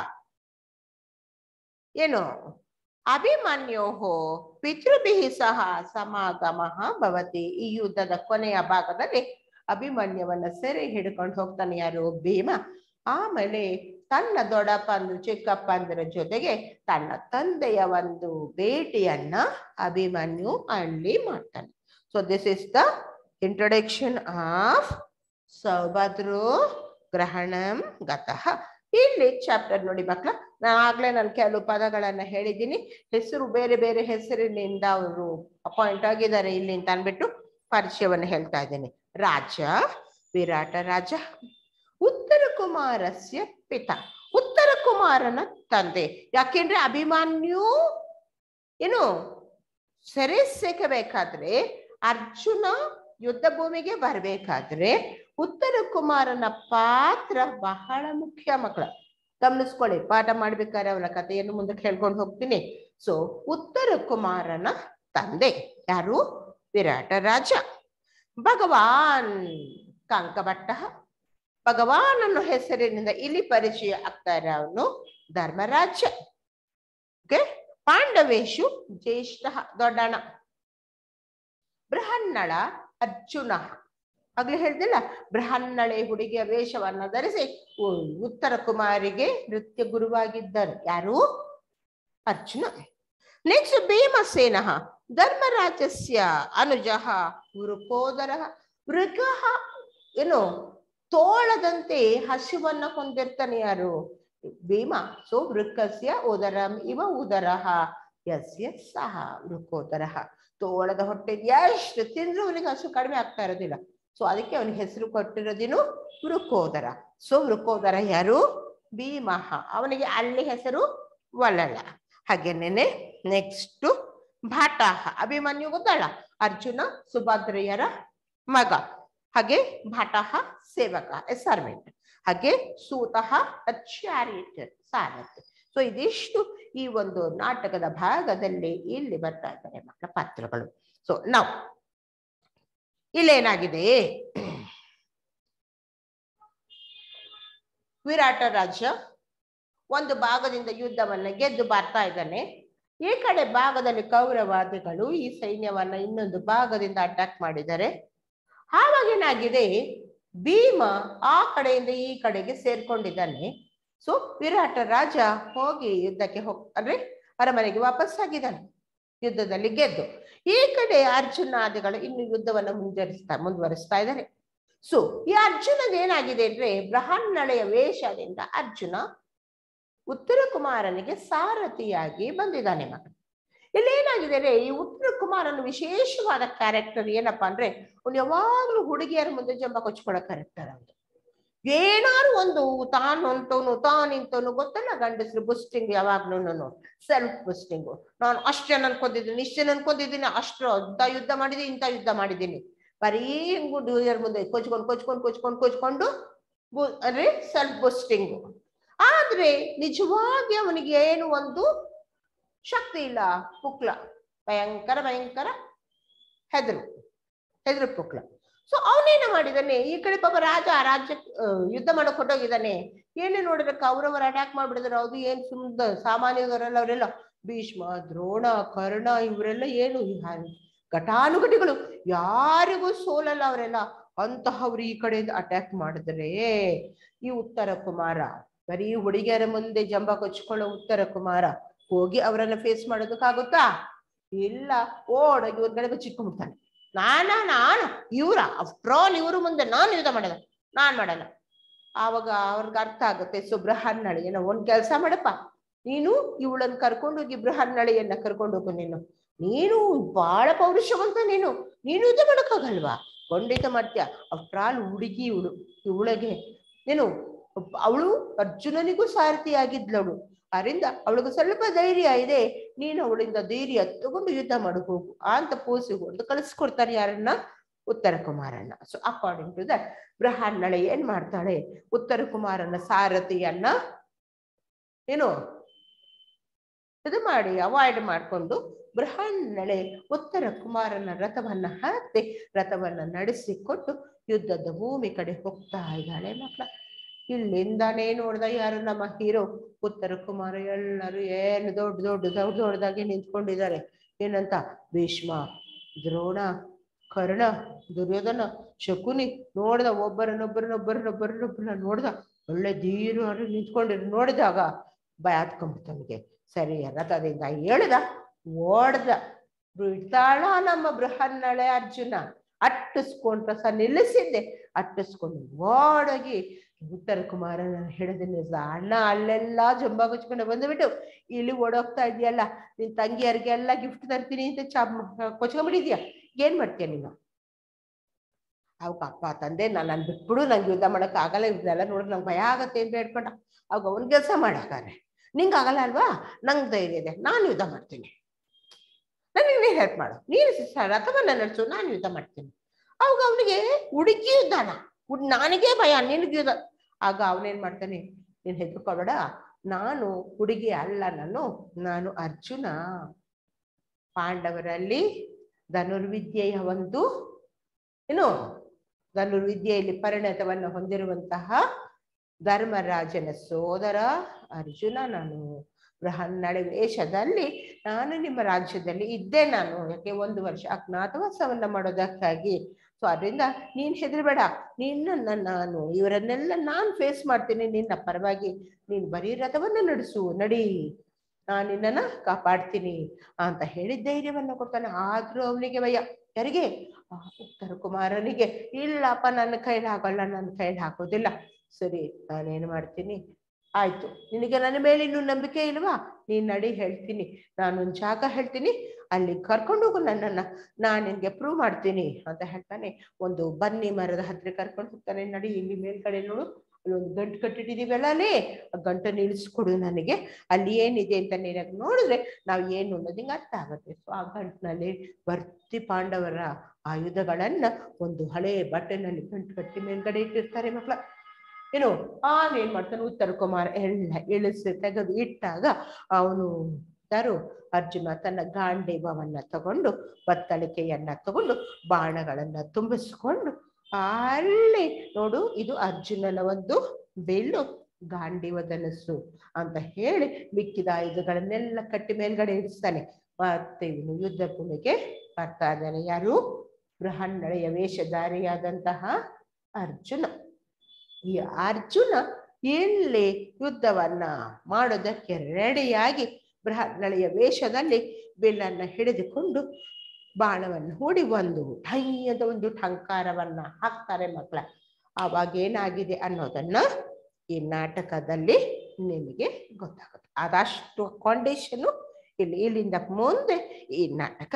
ಏನು ಅಭಿಮನ್ಯೋಃ ಪಿತೃಭಿಃ ಸಹ ಸಮಾಗಮಃ ಭವತಿ. ಈ ಯುದ್ಧದ ಕೊನೆಯ ಭಾಗದಲ್ಲಿ ಅಭಿಮನ್ಯುವನ್ನ ಸೆರೆ ಹಿಡ್ಕೊಂಡು ಹೋಗ್ತಾನೆ ಯಾರು? ಭೀಮ. ಆಮೇಲೆ ತನ್ನ ದೊಡ್ಡಪ್ಪಂದು ಚಿಕ್ಕಪ್ಪಂದರ ಜೊತೆಗೆ ತನ್ನ ತಂದೆಯ ಒಂದು ಭೇಟಿಯನ್ನ ಅಭಿಮನ್ಯು ಅಲ್ಲಿ ಮಾಡ್ತಾನೆ. So this is the introduction of ಸೌಭದ್ರೋ ಗ್ರಹಣಂ ಗತಃ. ಇಲ್ಲಿ ಚಾಪ್ಟರ್ ನೋಡಿ ಮಕ್ಕಳ, ನಾನು ಆಗ್ಲೇ ನಾನು ಕೆಲವು ಪದಗಳನ್ನ ಹೇಳಿದ್ದೀನಿ. ಹೆಸರು ಬೇರೆ ಬೇರೆ ಹೆಸರಿನಿಂದ ಅವರು ಅಪಾಯಿಂಟ್ ಆಗಿದ್ದಾರೆ ಇಲ್ಲಿ ಅಂತ ಅಂದ್ಬಿಟ್ಟು ಪರಿಚಯವನ್ನು ಹೇಳ್ತಾ ಇದ್ದೇನೆ. ರಾಜ ವಿರಾಟ ರಾಜ, ಉತ್ತರ ಕುಮಾರಸ್ಯ ಪಿತ, ಉತ್ತರ ಕುಮಾರನ ತಂದೆ. ಯಾಕೆಂದ್ರೆ ಅಭಿಮನ್ಯು ಏನು ಸೆರೆ ಸಿಕ್ಕಬೇಕಾದ್ರೆ, ಅರ್ಜುನ ಯುದ್ಧ ಭೂಮಿಗೆ ಬರ್ಬೇಕಾದ್ರೆ ಉತ್ತರ ಕುಮಾರನ ಪಾತ್ರ ಬಹಳ ಮುಖ್ಯ. ಮಕ್ಕಳ ಗಮನಿಸ್ಕೊಳ್ಳಿ, ಪಾಠ ಮಾಡ್ಬೇಕಾದ್ರೆ ಅವನ ಕಥೆಯನ್ನು ಮುಂದಕ್ಕೆ ಹೇಳ್ಕೊಂಡು ಹೋಗ್ತೀನಿ. ಸೊ ಉತ್ತರ ಕುಮಾರನ ತಂದೆ ಯಾರು? ವಿರಾಟ ರಾಜ. ಭಗವಾನ್ ಕಾಂಕಭಟ್ಟ, ಭಗವಾನ್ ಅನ್ನೋ ಹೆಸರಿನಿಂದ ಇಲ್ಲಿ ಪರಿಚಯ ಆಗ್ತಾರೆ ಅವನು ಧರ್ಮರಾಜ. ಓಕೆ, ಪಾಂಡವೇಶು ಜ್ಯೇಷ್ಠ ದೊಡ್ಡಣ್ಣ. ಬೃಹನ್ನಳ ಅರ್ಜುನ, ಆಗ್ಲೇ ಹೇಳ್ದಿಲ್ಲ, ಬೃಹನ್ನಳೆ ಹುಡುಗಿಯ ವೇಷವನ್ನ ಧರಿಸಿ ಉತ್ತರ ಕುಮಾರಿಗೆ ನೃತ್ಯ ಗುರುವಾಗಿದ್ದರು ಯಾರು? ಅರ್ಜುನ. ನೆಕ್ಸ್ಟ್ ಭೀಮಸೇನ ಧರ್ಮರಾಜಸ್ಯ ಅನುಜ ವೃಕೋದರ. ವೃಕ ಏನು ತೋಳದಂತೆ ಹಸಿವನ್ನ ಹೊಂದಿರ್ತಾನೆ ಯಾರು? ಭೀಮ. ಸೊ ವೃಕಸ್ಯ ಉದರಂ ಇವ ಉದರ ಯಸ್ಯ ಸಹ ವೃಕೋದರ. ತೋಳದ ಹೊಟ್ಟೆ ಎಷ್ಟು ತಿಂದ್ರು ಅವನಿಗೆ ಹಸು ಕಡಿಮೆ ಆಗ್ತಾ ಇರೋದಿಲ್ಲ. ಸೊ ಅದಕ್ಕೆ ಅವನಿಗೆ ಹೆಸರು ಕೊಟ್ಟಿರೋದೇನು? ವೃಕೋದರ. ಸೊ ವೃಕೋದರ ಯಾರು? ಭೀಮ. ಅವನಿಗೆ ಅಲ್ಲಿ ಹೆಸರು ವಲಳ. ಹಾಗೇನೇನೆ ನೆಕ್ಸ್ಟ್ ಭಟ, ಅಭಿಮನ್ಯು ಗೊತ್ತಲ್ಲ, ಅರ್ಜುನ ಸುಭದ್ರೆಯರ ಮಗ. ಹಾಗೆ ಭಟ ಸೇವಕ, ಸರ್ವೆಂಟ್. ಹಾಗೆ ಸೂತಃ ಚಾರಿಟ್, ಸಾರಥಿ. ಸೊ ಇದಿಷ್ಟು ಈ ಒಂದು ನಾಟಕದ ಭಾಗದಲ್ಲಿ ಇಲ್ಲಿ ಬರ್ತಾ ಇದ್ದಾರೆ ಮಕ್ಕಳ ಪಾತ್ರಗಳು. ಸೊ ನಾವು ಇಲ್ಲೇನಾಗಿದೆ, ವಿರಾಟ ರಾಜ ಒಂದು ಭಾಗದಿಂದ ಯುದ್ಧವನ್ನ ಗೆದ್ದು ಬರ್ತಾ ಇದ್ದಾನೆ. ಈ ಕಡೆ ಭಾಗದಲ್ಲಿ ಕೌರವಾದಿಗಳು ಈ ಸೈನ್ಯವನ್ನ ಇನ್ನೊಂದು ಭಾಗದಿಂದ ಅಟ್ಯಾಕ್ ಮಾಡಿದ್ದಾರೆ. ಆವಾಗೇನಾಗಿದೆ, ಭೀಮ ಆ ಕಡೆಯಿಂದ ಈ ಕಡೆಗೆ ಸೇರ್ಕೊಂಡಿದ್ದಾನೆ. ಸೊ ವಿರಾಟ ರಾಜ ಹೋಗಿ ಯುದ್ಧಕ್ಕೆ ಹೋಗ್ ಅಂದ್ರೆ ಅರಮನೆಗೆ ವಾಪಸ್ ಆಗಿದ್ದಾನೆ ಯುದ್ಧದಲ್ಲಿ ಗೆದ್ದು. ಈ ಕಡೆ ಅರ್ಜುನಾದಿಗಳು ಇನ್ನು ಯುದ್ಧವನ್ನು ಮುಂದುವರಿಸ್ತಾ ಮುಂದುವರಿಸ್ತಾ ಇದ್ದಾರೆ. ಸೊ ಈ ಅರ್ಜುನದ ಏನಾಗಿದೆ ಅಂದ್ರೆ, ಬೃಹನ್ನಳೆಯ ವೇಷದಿಂದ ಅರ್ಜುನ ಉತ್ತರ ಕುಮಾರನಿಗೆ ಸಾರಥಿಯಾಗಿ ಬಂದಿದ್ದಾನೆ ಮಕ್ಕಳು. ಇಲ್ಲಿ ಏನಾಗಿದೆ ಅಂದ್ರೆ, ಈ ಉತ್ತರ ಕುಮಾರನ ವಿಶೇಷವಾದ ಕ್ಯಾರೆಕ್ಟರ್ ಏನಪ್ಪಾ ಅಂದ್ರೆ, ಅವ್ನು ಯಾವಾಗ್ಲೂ ಹುಡುಗಿಯರ ಮುಂದೆ ಜಂಬ ಕೊಚ್ಕೊಳ್ಳೋ ಕ್ಯಾರೆಕ್ಟರ್ ಅಂತ. ಏನಾರು ಒಂದು ತಾನು ಅಂತವನು ತಾನಿಂತವನು ಗೊತ್ತಲ್ಲ, ಗಂಡಸ್ರು ಬುಸ್ಟಿಂಗ್ ಯಾವಾಗ್ಲೂ ಸೆಲ್ಫ್ ಬುಸ್ಟಿಂಗು. ನಾನು ಅಷ್ಟು ಜನ ಅನ್ಕೊಂಡಿದ್ದೀನಿ, ಇಷ್ಟು ಜನ ಅನ್ಕೊಂಡಿದ್ದೀನಿ, ಅಷ್ಟು ಅಂತ ಯುದ್ಧ ಮಾಡಿದೀನಿ, ಇಂಥ ಯುದ್ಧ ಮಾಡಿದ್ದೀನಿ. ಬರೀ ಗುಡಿಯರ್ ಮುಂದೆ ಕೊಚ್ಕೊಂಡು ಕೊಚ್ಕೊಂಡು ಕೊಚ್ಕೊಂಡು ಕೊಚ್ಕೊಂಡು ಅಂದ್ರೆ ಸೆಲ್ಫ್ ಬೂಸ್ಟಿಂಗು. ಆದ್ರೆ ನಿಜವಾಗಿ ಅವನಿಗೆ ಏನು ಒಂದು ಶಕ್ತಿ ಇಲ್ಲ. ಪುಕ್ಲ ಭಯಂಕರ ಭಯಂಕರ ಹೆದರು ಹೆದರು ಪುಕ್ಲ. ಸೊ ಅವನೇನ ಮಾಡಿದಾನೆ, ಈ ಕಡೆ ಪಾಪ ರಾಜ ರಾಜ್ಯ ಯುದ್ಧ ಮಾಡಕ್ ಹೊಟ್ಟೋಗಿದ್ದಾನೆ. ಏನೇ ನೋಡಿದ್ರೆ ಕೌರವರು ಅಟ್ಯಾಕ್ ಮಾಡ್ಬಿಡಿದ್ರೆ ಅದು ಏನ್ ಸುಮ್ದ ಸಾಮಾನ್ಯದವರೆಲ್ಲ ಅವರೆಲ್ಲ ಭೀಷ್ಮ ದ್ರೋಣ ಕರ್ಣ ಇವರೆಲ್ಲ ಏನು ಘಟಾನುಘಟಿಗಳು, ಯಾರಿಗೂ ಸೋಲಲ್ಲ ಅವರೆಲ್ಲ. ಅಂತಹವ್ರು ಈ ಕಡೆಯಿಂದ ಅಟ್ಯಾಕ್ ಮಾಡಿದ್ರೆ ಈ ಉತ್ತರ ಕುಮಾರ ಬರೀ ಹುಡುಗಿಯರ ಮುಂದೆ ಜಂಬ ಕೊಚ್ಕೊಳ್ಳೋ ಉತ್ತರ ಕುಮಾರ ಹೋಗಿ ಅವರನ್ನ ಫೇಸ್ ಮಾಡೋದಕ್ಕಾಗುತ್ತಾ? ಇಲ್ಲ, ಓಡೋಗಿ ಇವ್ರ ಕಡೆ ಬಚ್ಚಿಟ್ಕೊಂಡ್ಬಿಡ್ತಾನೆ. ನಾನ ನಾನು ಇವ್ರ ಆಫ್ಟರ್ ಆಲ್ ಇವ್ರ ಮುಂದೆ ನಾನು ಯುದ್ಧ ಮಾಡಲ್ಲ, ನಾನ್ ಮಾಡಲ್ಲ. ಆವಾಗ ಅವ್ರಿಗೆ ಅರ್ಥ ಆಗುತ್ತೆ. ಸೊ ಬೃಹನ್ನಳೆಯನ್ನ ಒಂದ್ ಕೆಲ್ಸ ಮಾಡಪ್ಪ, ನೀನು ಇವಳನ್ನ ಕರ್ಕೊಂಡು ಹೋಗಿ ಬೃಹನ್ನಳೆಯನ್ನ ಕರ್ಕೊಂಡು ಹೋಗು. ನೀನು ನೀನು ಬಹಳ ಪೌರುಷವಂತ, ನೀನು ನೀನು ಯುದ್ಧ ಮಾಡಕ್ಕಾಗಲ್ವಾ? ಖಂಡಿತ ಮಾಡ್ತೀಯ. ಆಫ್ಟರ್ ಆಲ್ ಹುಡುಗಿ ಇವಳು, ಇವಳಿಗೆ ನೀನು ಅವಳು ಅರ್ಜುನನಿಗೂ ಸಾರಥಿಯಾಗಿದ್ಲವಳು, ಅದರಿಂದ ಅವಳಿಗೆ ಸ್ವಲ್ಪ ಧೈರ್ಯ ಇದೆ, ನೀನು ಅವಳಿಂದ ಧೈರ್ಯ ತಗೊಂಡು ಯುದ್ಧ ಮಾಡಿ ಹೋಗು ಅಂತ ಪೋಸಿಗೊಂಡು ಕಳಿಸ್ಕೊಡ್ತಾರೆ. ಯಾರನ್ನ? ಉತ್ತರ ಕುಮಾರನ್ನ. So according to that Brihannala ಏನ್ ಮಾಡ್ತಾಳೆ, ಉತ್ತರ ಕುಮಾರನ ಸಾರಥಿಯನ್ನ ಏನು ಇದು ಮಾಡಿ ಅವಾಯ್ಡ್ ಮಾಡ್ಕೊಂಡು ಬೃಹನ್ನಳೆ ಉತ್ತರ ಕುಮಾರನ ರಥವನ್ನ ಹತ್ತಿ ರಥವನ್ನ ನಡೆಸಿಕೊಟ್ಟು ಯುದ್ಧದ ಭೂಮಿ ಕಡೆ ಹೋಗ್ತಾ ಇದ್ದಾಳೆ ಮಕ್ಕಳ. ಇಲ್ಲಿಂದಾನೇ ನೋಡ್ದ ಯಾರು ನಮ್ಮ ಹೀರೋ ಉತ್ತರ ಕುಮಾರ ಎಲ್ಲರೂ ಏನು ದೊಡ್ಡ ದೊಡ್ಡ ದೊಡ್ಡ ದೊಡ್ಡದಾಗಿ ನಿಂತ್ಕೊಂಡಿದ್ದಾರೆ. ಏನಂತ? ಭೀಷ್ಮ ದ್ರೋಣ ಕರ್ಣ ದುರ್ಯೋಧನ ಶಕುನಿ ನೋಡ್ದ, ಒಬ್ಬರನ್ನೊಬ್ಬರನ್ನೊಬ್ಬರನ್ನೊಬ್ಬರನ್ನೊಬ್ಬರನ್ನ ನೋಡ್ದ, ಒಳ್ಳೆ ಧೀರು ನಿಂತ್ಕೊಂಡಿರು. ನೋಡಿದಾಗ ಭಯ ಹತ್ಕೊಂಡ್ಬಿಟ್ಟವನಿಗೆ. ಸರಿ ರಥದಿಂದ ಹೇಳ್ದ, ಓಡ್ದ. ಬಿಡ್ತಾಳ ನಮ್ಮ ಬೃಹನ್ನಳೆ ಅರ್ಜುನ. ಅಟ್ಟಿಸ್ಕೊಂಡ್ರ ಸ ನಿಲ್ಲಿಸಿದ್ದೆ, ಅಟ್ಟಿಸ್ಕೊಂಡು ಓಡೋಗಿ ಉತ್ತರ ಕುಮಾರನ ಹಿಡಿದು ನಿಲ್ಸ. ಅಣ್ಣ ಅಲ್ಲೆಲ್ಲಾ ಜಂಬ ಕೊಚ್ಕೊಂಡು ಬಂದ್ಬಿಟ್ಟು ಇಲ್ಲಿ ಓಡೋಗ್ತಾ ಇದೆಯಲ್ಲ, ನಿನ್ ತಂಗಿಯರಿಗೆಲ್ಲ ಗಿಫ್ಟ್ ತರ್ತೀನಿ ಅಂತ ಚಾ ಕೊಚ್ಕೊಂಡ್ಬಿಟ್ಟಿದ್ಯಾ, ಏನ್ ಮಾಡ್ತೀಯ ನೀನು? ಅವಾಗ ಅಪ್ಪ ತಂದೆ ನಾನು ನಾನು ಬಿಟ್ಬಿಡು, ನಂಗೆ ಯುದ್ಧ ಮಾಡಕ್ ಆಗಲ್ಲ, ಇದೆಲ್ಲ ನೋಡ್ರಿ ನಂಗೆ ಭಯ ಆಗತ್ತೆ ಅಂತ ಹೇಳ್ಕೊಂಡ. ಅವಾಗ ಅವನ್ ಕೆಲಸ ಮಾಡಾಕಾರೆ, ನಿಂಗೆ ಆಗಲ್ಲ ಅಲ್ವಾ, ನಂಗೆ ಧೈರ್ಯ ಇದೆ, ನಾನು ಯುದ್ಧ ಮಾಡ್ತೀನಿ, ನನಗೆ ನೀನು ಹೆಲ್ಪ್ ಮಾಡು, ನೀನು ರಥವನ್ನ ನಡೆಸು, ನಾನು ಯುದ್ಧ ಮಾಡ್ತೀನಿ. ಅವಾಗ ಅವನಿಗೆ ಹುಡುಗಿ ಯುದ್ಧನ, ನನಗೆ ಭಯ, ನಿನಗೆ ಯುದ್ಧ. ಆಗ ಅವನೇನ್ ಮಾಡ್ತಾನೆ, ನೀನ್ ಹೆದರ್ಕೋಬೇಡ, ನಾನು ಹುಡುಗಿ ಅಲ್ಲ, ನಾನು ನಾನು ಅರ್ಜುನ. ಪಾಂಡವರಲ್ಲಿ ಧನುರ್ವಿದ್ಯೆಯ ಒಂದು ಏನು ಧನುರ್ವಿದ್ಯೆಯಲ್ಲಿ ಪರಿಣತವನ್ನು ಹೊಂದಿರುವಂತಹ ಧರ್ಮರಾಜನ ಸೋದರ ಅರ್ಜುನ. ನಾನು ಬೃಹನ್ನಳೆ ವೇಷದಲ್ಲಿ ನಾನು ನಿಮ್ಮ ರಾಜ್ಯದಲ್ಲಿ ಇದ್ದೆ. ನಾನು ಯಾಕೆ ಒಂದು ವರ್ಷ ಅಜ್ಞಾತವಾಸವನ್ನ ಮಾಡೋದಕ್ಕಾಗಿ. ಸೊ ಅದರಿಂದ ನೀನ್ ಹೆದರ್ಬೇಡ, ನಿನ್ನ ನಾನು ಇವರನ್ನೆಲ್ಲ ನಾನು ಫೇಸ್ ಮಾಡ್ತೀನಿ, ನಿನ್ನ ಪರವಾಗಿ ನೀನ್ ಬರೀ ರಥವನ್ನ ನಡೆಸು, ನಡಿ, ನಾನು ನಿನ್ನನ್ನ ಕಾಪಾಡ್ತೀನಿ ಅಂತ ಹೇಳಿ ಧೈರ್ಯವನ್ನ ಕೊಡ್ತಾನೆ. ಆದ್ರೂ ಅವನಿಗೆ ಭಯ. ಯಾರಿಗೆ? ಉತ್ತರ ಕುಮಾರನಿಗೆ. ಇಲ್ಲಪ್ಪ, ನನ್ನ ಕೈಲಿ ಆಗೋಲ್ಲ, ನನ್ನ ಕೈಲಿ ಹಾಕೋದಿಲ್ಲ. ಸರಿ, ನಾನೇನು ಮಾಡ್ತೀನಿ, ಆಯ್ತು, ನಿನಗೆ ನನ್ನ ಮೇಲೆ ಇನ್ನೂ ನಂಬಿಕೆ ಇಲ್ವಾ? ನೀನ್ ನಡಿ, ಹೇಳ್ತೀನಿ, ನಾನೊಂದು ಜಾಗ ಹೇಳ್ತೀನಿ, ಅಲ್ಲಿ ಕರ್ಕೊಂಡು ಹೋಗು ನನ್ನನ್ನ, ನಾನು ನಿನ್ಗೆ ಪ್ರೂವ್ ಮಾಡ್ತೀನಿ ಅಂತ ಹೇಳ್ತಾನೆ. ಒಂದು ಬನ್ನಿ ಮರದ ಹತ್ರ ಕರ್ಕೊಂಡು ಹೋಗ್ತಾನೆ. ನಡಿ, ಇಲ್ಲಿ ಮೇಲ್ಗಡೆ ನೋಡು, ಅಲ್ಲೊಂದು ಗಂಟು ಕಟ್ಟಿಟ್ಟಿದೀವಲ್ಲ, ಅಲ್ಲಿ ಆ ಗಂಟನ್ನು ಇಳಿಸ್ಕೊಡು ನನಗೆ, ಅಲ್ಲಿ ಏನಿದೆ ಅಂತ ನೀನಾಗ ನೋಡಿದ್ರೆ ನಾವು ಏನು ಅನ್ನೋದು ಹಿಂಗೆ ಅರ್ಥ ಆಗುತ್ತೆ. ಸೊ ಆ ಗಂಟಿನಲ್ಲಿ ಭರ್ತಿ ಪಾಂಡವರ ಆಯುಧಗಳನ್ನ ಒಂದು ಹಳೆ ಬಟ್ಟೆನಲ್ಲಿ ಗಂಟು ಕಟ್ಟಿ ಮೇಲ್ಗಡೆ ಇಟ್ಟಿರ್ತಾರೆ ಮಕ್ಕಳ. ಏನು ಆನೇನ್ ಮಾಡ್ತಾನೆ, ಉತ್ತರ ಕುಮಾರ ಎಲ್ಲ ಇಳಿಸಿ ತೆಗೆದು ಇಟ್ಟಾಗ ಅವನು ಯಾರು ಅರ್ಜುನ ತನ್ನ ಗಾಂಡೀವವನ್ನ ತಗೊಂಡು ಬತ್ತಳಿಕೆಯನ್ನ ತಗೊಂಡು ಬಾಣಗಳನ್ನ ತುಂಬಿಸ್ಕೊಂಡು ಅಲ್ಲಿ ನೋಡು, ಇದು ಅರ್ಜುನನ ಒಂದು ಬಿಲ್ಲು, ಗಾಂಡೀವ ಧನಸ್ಸು ಅಂತ ಹೇಳಿ ಮಿಕ್ಕಿದ ಆಯುಧಗಳನ್ನೆಲ್ಲ ಕಟ್ಟಿ ಮೇಲ್ಗಡೆ ಇಡಿಸ್ತಾನೆ. ಮತ್ತೆ ಇವನು ಯುದ್ಧ ಭೂಮಿಗೆ ಬರ್ತಾ ಇದ್ದಾನೆ. ಯಾರು? ಬೃಹನ್ನಳೆಯ ವೇಷಧಾರಿಯಾದಂತಹ ಅರ್ಜುನ. ಈ ಅರ್ಜುನ ಇಲ್ಲಿ ಯುದ್ಧವನ್ನ ಮಾಡೋದಕ್ಕೆ ರೆಡಿಯಾಗಿ ಬೃಹನ್ನಳೆಯ ವೇಷದಲ್ಲಿ ಬಿಲ್ಲನ್ನ ಹಿಡಿದುಕೊಂಡು ಬಾಣವನ್ನು ಹೂಡಿ ಒಂದು ಢಯ್ಯದ ಒಂದು ಠಂಕಾರವನ್ನ ಹಾಕ್ತಾರೆ ಮಕ್ಕಳ. ಆವಾಗ ಏನಾಗಿದೆ ಅನ್ನೋದನ್ನ ಈ ನಾಟಕದಲ್ಲಿ ನಿಮಗೆ ಗೊತ್ತಾಗುತ್ತೆ. ಅದಷ್ಟು ಕಾಂಡೀಷನು ಇಲ್ಲಿ ಇಲ್ಲಿಂದ ಮುಂದೆ ಈ ನಾಟಕ.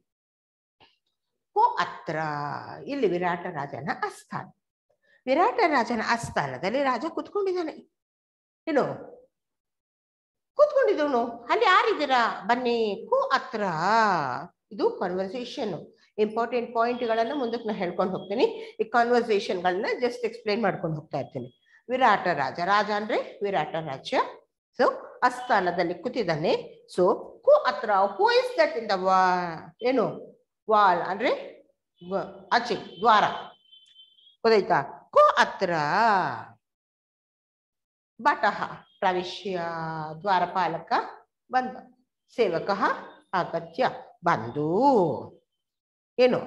ಕೋ ಅತ್ರ ಇಲ್ಲಿ ವಿರಾಟ ರಾಜನ ಆಸ್ಥಾನ. ವಿರಾಟ ರಾಜನ ಆಸ್ಥಾನದಲ್ಲಿ ರಾಜ ಕೂತ್ಕೊಂಡಿದ್ದಾನೆ. ಏನು ಕೂತ್ಕೊಂಡಿದ್ದವನು ಅಲ್ಲಿ ಯಾರಿದ್ದೀರಾ ಬನ್ನಿ. ಕೋ ಅತ್ರ ಇದು ಕನ್ವರ್ಸೇಷನ್. ಇಂಪಾರ್ಟೆಂಟ್ ಪಾಯಿಂಟ್ಗಳನ್ನು ಮುಂದಕ್ಕೆ ನಾನು ಹೇಳ್ಕೊಂಡು ಹೋಗ್ತೀನಿ. ಈ ಕಾನ್ವರ್ಸೇಷನ್ಗಳನ್ನ ಜಸ್ಟ್ ಎಕ್ಸ್ಪ್ಲೈನ್ ಮಾಡ್ಕೊಂಡು ಹೋಗ್ತಾ ಇರ್ತೀನಿ. ವಿರಾಟ ರಾಜ, ರಾಜ ಅಂದ್ರೆ ವಿರಾಟ ರಾಜ. ಸೊ ಆಸ್ಥಾನದಲ್ಲಿ ಕೂತಿದ್ದಾನೆ. ಸೊ ಕು ಹತ್ರ, who is that in the ವಾ ಏನು ವಾಲ್ ಅಂದ್ರೆ ಆಚೆ ದ್ವಾರ, ಗೊತ್ತಾಯ್ತಾ? ಕು ಹತ್ರ ಭಟಃ ಪ್ರವಿಶ್ಯ, ದ್ವಾರಪಾಲಕ ಬಂದ, ಸೇವಕ ಅಗತ್ಯ ಬಂದು ಏನು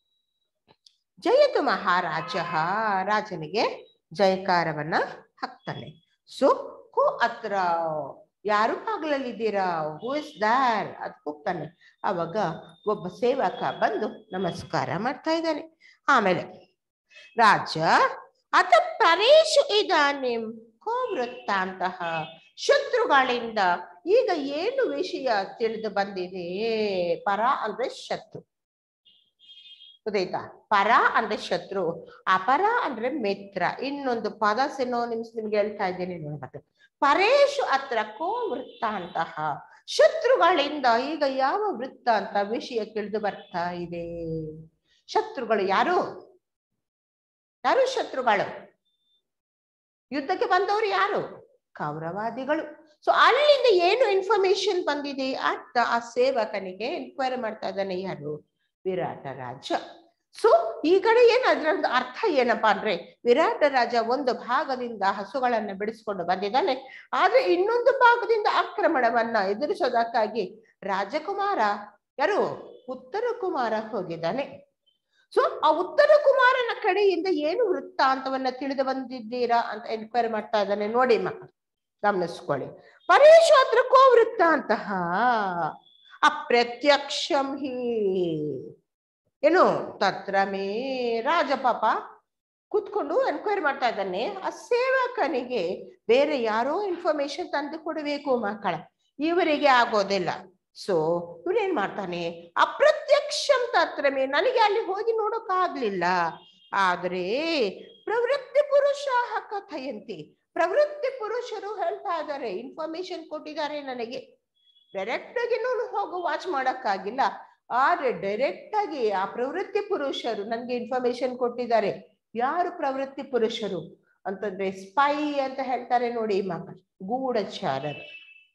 ಜಯತು ಮಹಾರಾಜ, ರಾಜನಿಗೆ ಜಯಕಾರವನ್ನ ಹಾಕ್ತಾನೆ. ಸೊ ಕು ಹತ್ರ, ಯಾರು ಬಾಗ್ಲಲ್ಲಿದ್ದೀರಾ, ಹೂ ಇಸ್ ದಾರ್ ಅದು ಹೋಗ್ತಾನೆ. ಅವಾಗ ಒಬ್ಬ ಸೇವಕ ಬಂದು ನಮಸ್ಕಾರ ಮಾಡ್ತಾ ಇದ್ದಾನೆ. ಆಮೇಲೆ ರಾಜ ಅತ ಪರೇಶು ಇದಾನಿಂ ಕೋ ವೃತ್ತಾಂತಹ, ಶತ್ರುಗಳಿಂದ ಈಗ ಏನು ವಿಷಯ ತಿಳಿದು ಬಂದಿದೆ. ಪರ ಅಂದ್ರೆ ಶತ್ರು, ಗೊತ್ತಾಯ್ತಾ? ಪರ ಅಂದ್ರೆ ಶತ್ರು, ಅಪರ ಅಂದ್ರೆ ಮಿತ್ರ. ಇನ್ನೊಂದು ಪದ ಸಿನೋನಿಮ್ಸ್ ನಿಮ್ಗೆ ಹೇಳ್ತಾ ಇದ್ದೇನೆ ನೋಡ್ಬೇಕು. ಪರೇಶು ಹತ್ರ ಕೋ ವೃತ್ತಾಂತಹ, ಶತ್ರುಗಳಿಂದ ಈಗ ಯಾವ ವೃತ್ತಾಂತ ವಿಷಯ ತಿಳಿದು ಬರ್ತಾ ಇದೆ. ಶತ್ರುಗಳು ಯಾರು? ಯಾರು ಶತ್ರುಗಳು? ಯುದ್ಧಕ್ಕೆ ಬಂದವರು ಯಾರು? ಕೌರವಾದಿಗಳು. ಸೊ ಅಲ್ಲಿಂದ ಏನು ಇನ್ಫಾರ್ಮೇಶನ್ ಬಂದಿದೆ ಅಂತ ಆ ಸೇವಕನಿಗೆ ಎನ್ಕ್ವೈರಿ ಮಾಡ್ತಾ ಇದ್ದಾನೆ. ಯಾರು? ವಿರಾಟ ರಾಜ. ಸೊ ಈ ಕಡೆ ಏನ್ ಅದ್ರದ್ದು ಅರ್ಥ ಏನಪ್ಪಾ ಅಂದ್ರೆ, ವಿರಾಟ ರಾಜ ಒಂದು ಭಾಗದಿಂದ ಹಸುಗಳನ್ನ ಬಿಡಿಸ್ಕೊಂಡು ಬಂದಿದ್ದಾನೆ, ಆದ್ರೆ ಇನ್ನೊಂದು ಭಾಗದಿಂದ ಆಕ್ರಮಣವನ್ನ ಎದುರಿಸೋದಕ್ಕಾಗಿ ರಾಜಕುಮಾರ ಯಾರು? ಉತ್ತರ ಕುಮಾರ ಹೋಗಿದ್ದಾನೆ. ಸೊ ಆ ಉತ್ತರ ಕುಮಾರನ ಕಡೆಯಿಂದ ಏನು ವೃತ್ತಾಂತವನ್ನ ತಿಳಿದು ಬಂದಿದ್ದೀರಾ ಅಂತ ಎನ್ಕ್ವೈರಿ ಮಾಡ್ತಾ ಇದ್ದಾನೆ. ನೋಡಿ ಮಕ್ಕಳು ಗಮನಿಸ್ಕೊಳ್ಳಿ. ಪರೇಶು ಹತ್ರ ಕೋ ವೃತ್ತಾಂತಹ ಅಪ್ರತ್ಯಕ್ಷಂ ಹಿ ಏನು ತತ್ರ ಮೇ, ರಾಜ ಪಾಪ ಕೂತ್ಕೊಂಡು ಎನ್ಕ್ವೈರಿ ಮಾಡ್ತಾ ಇದ್ದಾನೆ. ಆ ಸೇವಕನಿಗೆ ಬೇರೆ ಯಾರೋ ಇನ್ಫಾರ್ಮೇಶನ್ ತಂದು ಕೊಡಬೇಕು ಮಕ್ಕಳ, ಇವರಿಗೆ ಆಗೋದಿಲ್ಲ. ಸೊ ಇವನೇನ್ ಮಾಡ್ತಾನೆ, ಅಪ್ರತ್ಯಕ್ಷಂ ತತ್ರ ಮೇ, ನನಗೆ ಅಲ್ಲಿ ಹೋಗಿ ನೋಡೋಕ್ಕಾಗ್ಲಿಲ್ಲ, ಆದ್ರೆ ಪ್ರವೃತ್ತಿ ಪುರುಷ ಕಥೆಯಂತೆ, ಪ್ರವೃತ್ತಿ ಪುರುಷರು ಹೇಳ್ತಾ ಇದ್ದಾರೆ, ಇನ್ಫಾರ್ಮೇಶನ್ ಕೊಟ್ಟಿದ್ದಾರೆ ನನಗೆ. ಡೈರೆಕ್ಟ್ ಆಗಿ ನಾನು ಹೋಗು ವಾಚ್ ಮಾಡಕ್ಕಾಗಿಲ್ಲ, ಆದ್ರೆ ಡೈರೆಕ್ಟ್ ಆಗಿ ಆ ಪ್ರವೃತ್ತಿ ಪುರುಷರು ನನ್ಗೆ ಇನ್ಫಾರ್ಮೇಶನ್ ಕೊಟ್ಟಿದ್ದಾರೆ. ಯಾರು ಪ್ರವೃತ್ತಿ ಪುರುಷರು ಅಂತಂದ್ರೆ ಸ್ಪೈ ಅಂತ ಹೇಳ್ತಾರೆ ನೋಡಿ ಮಕ್ಕಳು, ಗೂಢಚಾರರು.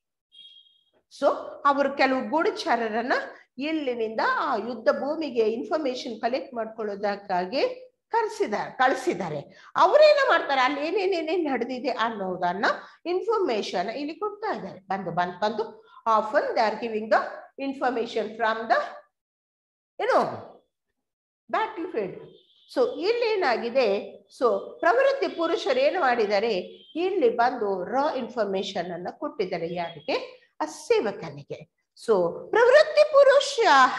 ಸೊ ಅವರು ಕೆಲವು ಗೂಢಚಾರರನ್ನ ಇಲ್ಲಿನಿಂದ ಆ ಯುದ್ಧ ಭೂಮಿಗೆ ಇನ್ಫಾರ್ಮೇಶನ್ ಕಲೆಕ್ಟ್ ಮಾಡ್ಕೊಳ್ಳೋದಕ್ಕಾಗಿ ಕರೆಸಿದ್ದಾರೆ ಕಳಿಸಿದ್ದಾರೆ. ಅವರೇನ ಮಾಡ್ತಾರೆ, ಅಲ್ಲಿ ಏನೇನೇನೇನ್ ನಡೆದಿದೆ ಅನ್ನೋದನ್ನ ಇನ್ಫಾರ್ಮೇಶನ್ ಇಲ್ಲಿ ಕೊಡ್ತಾ ಇದ್ದಾರೆ. ಬಂದು ಬಂದು ಬಂದು often they are giving the information from the ಏನು ಬ್ಯಾಟಲ್ ಫೀಲ್ಡ್. ಸೊ ಇಲ್ಲಿ ಏನಾಗಿದೆ, ಸೊ ಪ್ರವೃತ್ತಿ ಪುರುಷರು ಏನು ಮಾಡಿದ್ದಾರೆ, ಇಲ್ಲಿ ಬಂದು ರಾ ಇನ್ಫಾರ್ಮೇಶನ್ ಅನ್ನ ಕೊಟ್ಟಿದ್ದಾರೆ. ಯಾರಿಗೆ? ಆ ಸೇವಕನಿಗೆ. ಸೊ ಪ್ರವೃತ್ತಿ ಪುರುಷ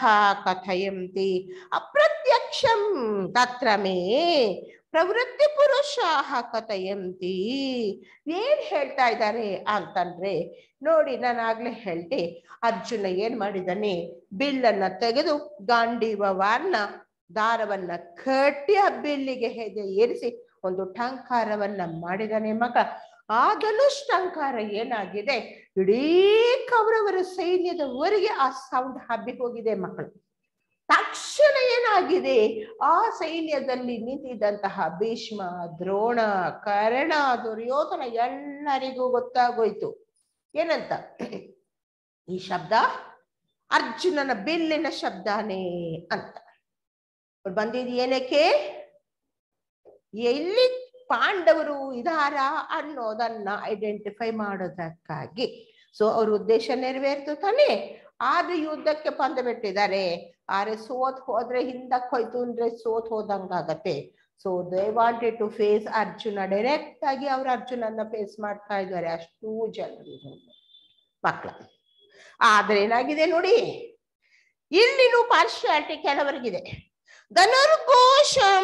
ಕಥಯಂತಿ ಅಪ್ರತ್ಯಕ್ಷಂ ತತ್ರ ಮೇ, ಪ್ರವೃತ್ತಿ ಪುರುಷ ಕಥಯಂತಿ ಏನ್ ಹೇಳ್ತಾ ಇದ್ದಾರೆ ಅಂತಂದ್ರೆ, ನೋಡಿ ನಾನು ಆಗ್ಲೇ ಹೇಳ್ದೆ, ಅರ್ಜುನ ಏನ್ ಮಾಡಿದಾನೆ, ಬಿಲ್ಲನ್ನ ತೆಗೆದು ಗಾಂಡೀವವನ್ನ ದಾರವನ್ನ ಕಟ್ಟಿ ಆ ಬಿಲ್ಲಿಗೆ ಹೆದೆ ಏರಿಸಿ ಒಂದು ಟಂಕಾರವನ್ನ ಮಾಡಿದಾನೆ ಮಗ. ಆ ಧನುಷ್ ಟಂಕಾರ ಏನಾಗಿದೆ, ಇಡೀ ಕೌರವರ ಸೈನ್ಯದವರೆಗೆ ಆ ಸೌಂಡ್ ಹಬ್ಬಿ ಹೋಗಿದೆ ಮಕ್ಕಳು. ತಕ್ಷಣ ಏನಾಗಿದೆ, ಆ ಸೈನ್ಯದಲ್ಲಿ ನಿಂತಿದ್ದಂತಹ ಭೀಷ್ಮ, ದ್ರೋಣ, ಕರ್ಣ, ದುರ್ಯೋಧನ ಎಲ್ಲರಿಗೂ ಗೊತ್ತಾಗೋಯ್ತು ಏನಂತ, ಈ ಶಬ್ದ ಅರ್ಜುನನ ಬಿಲ್ಲಿನ ಶಬ್ದನೇ ಅಂತ. ಬಂದಿದ್ ಏನಕ್ಕೆ, ಎಲ್ಲಿ ಪಾಂಡವರು ಇದಾರ ಅನ್ನೋದನ್ನ ಐಡೆಂಟಿಫೈ ಮಾಡೋದಕ್ಕಾಗಿ. ಸೊ ಅವ್ರ ಉದ್ದೇಶ ನೆರವೇರ್ತು ತಾನೆ, ಆದ್ರೆ ಯುದ್ಧಕ್ಕೆ ಬಂದು ಬಿಟ್ಟಿದ್ದಾರೆ. ಆದ್ರೆ ಸೋತ್ ಹೋದ್ರೆ ಹಿಂದಕ್ಕೆ ಹೋಯ್ತು ಅಂದ್ರೆ ಸೋತ್ ಹೋದಂಗಾಗತ್ತೆ. So they wanted to face Arjuna, direct ಆಗಿ ಅವ್ರು ಅರ್ಜುನನ್ನ ಫೇಸ್ ಮಾಡ್ತಾ ಇದ್ದಾರೆ ಅಷ್ಟು ಜನರು ಮಕ್ಕಳ. ಆದ್ರೆ ಏನಾಗಿದೆ ನೋಡಿ, ಇಲ್ಲಿನೂ ಪಾರ್ಶಿಯಾಲಿಟಿ ಕೆಲವರಿಗಿದೆ. ಧನುರ್ಘೋಷಂ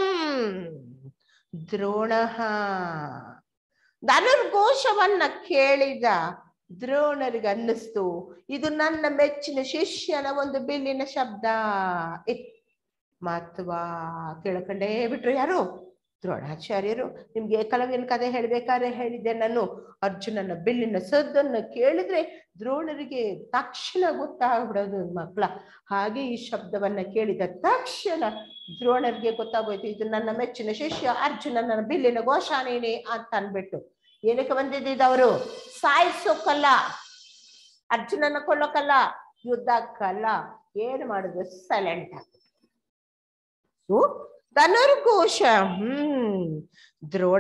ದ್ರೋಣ, ಧನುರ್ಘೋಷವನ್ನ ಕೇಳಿದ ದ್ರೋಣರಿಗೆ ಅನ್ನಿಸ್ತು ಇದು ನನ್ನ ಮೆಚ್ಚಿನ ಶಿಷ್ಯನ ಒಂದು ಬಿಲ್ಲಿನ ಶಬ್ದ. ಮತ್ವಾ ತಿಳ್ಕೊಂಡೇ ಬಿಟ್ರು ಯಾರು, ದ್ರೋಣಾಚಾರ್ಯರು ನಿಮ್ಗೆ ಏಕಲವ್ಯನ ಕಥೆ ಹೇಳ್ಬೇಕಾದ್ರೆ ಹೇಳಿದ್ದೆ ನಾನು, ಅರ್ಜುನನ ಬಿಲ್ಲಿನ ಸದ್ದನ್ನು ಕೇಳಿದ್ರೆ ದ್ರೋಣರಿಗೆ ತಕ್ಷಣ ಗೊತ್ತಾಗ್ಬಿಡೋದು ಮಕ್ಕಳ. ಹಾಗೆ ಈ ಶಬ್ದವನ್ನ ಕೇಳಿದ ತಕ್ಷಣ ದ್ರೋಣರಿಗೆ ಗೊತ್ತಾಗೋಯ್ತು, ಇದು ನನ್ನ ಮೆಚ್ಚಿನ ಶಿಷ್ಯ ಅರ್ಜುನನ ಬಿಲ್ಲಿನ ಘೋಷಾನೇನೆ ಅಂತ ಅನ್ಬಿಟ್ಟು. ಏನಕ್ಕೆ ಬಂದಿದ್ದವರು? ಸಾಯಿಸೋಕಲ್ಲ, ಅರ್ಜುನನ ಕೊಳ್ಳೋಕಲ್ಲ, ಯುದ್ಧಕ್ಕಲ್ಲ. ಏನು ಮಾಡಿದ್ರು? ಸೈಲೆಂಟ್ ಆಗ ಧನುರ್ಘೋಷ ಹ್ಮ್ ದ್ರೋಣ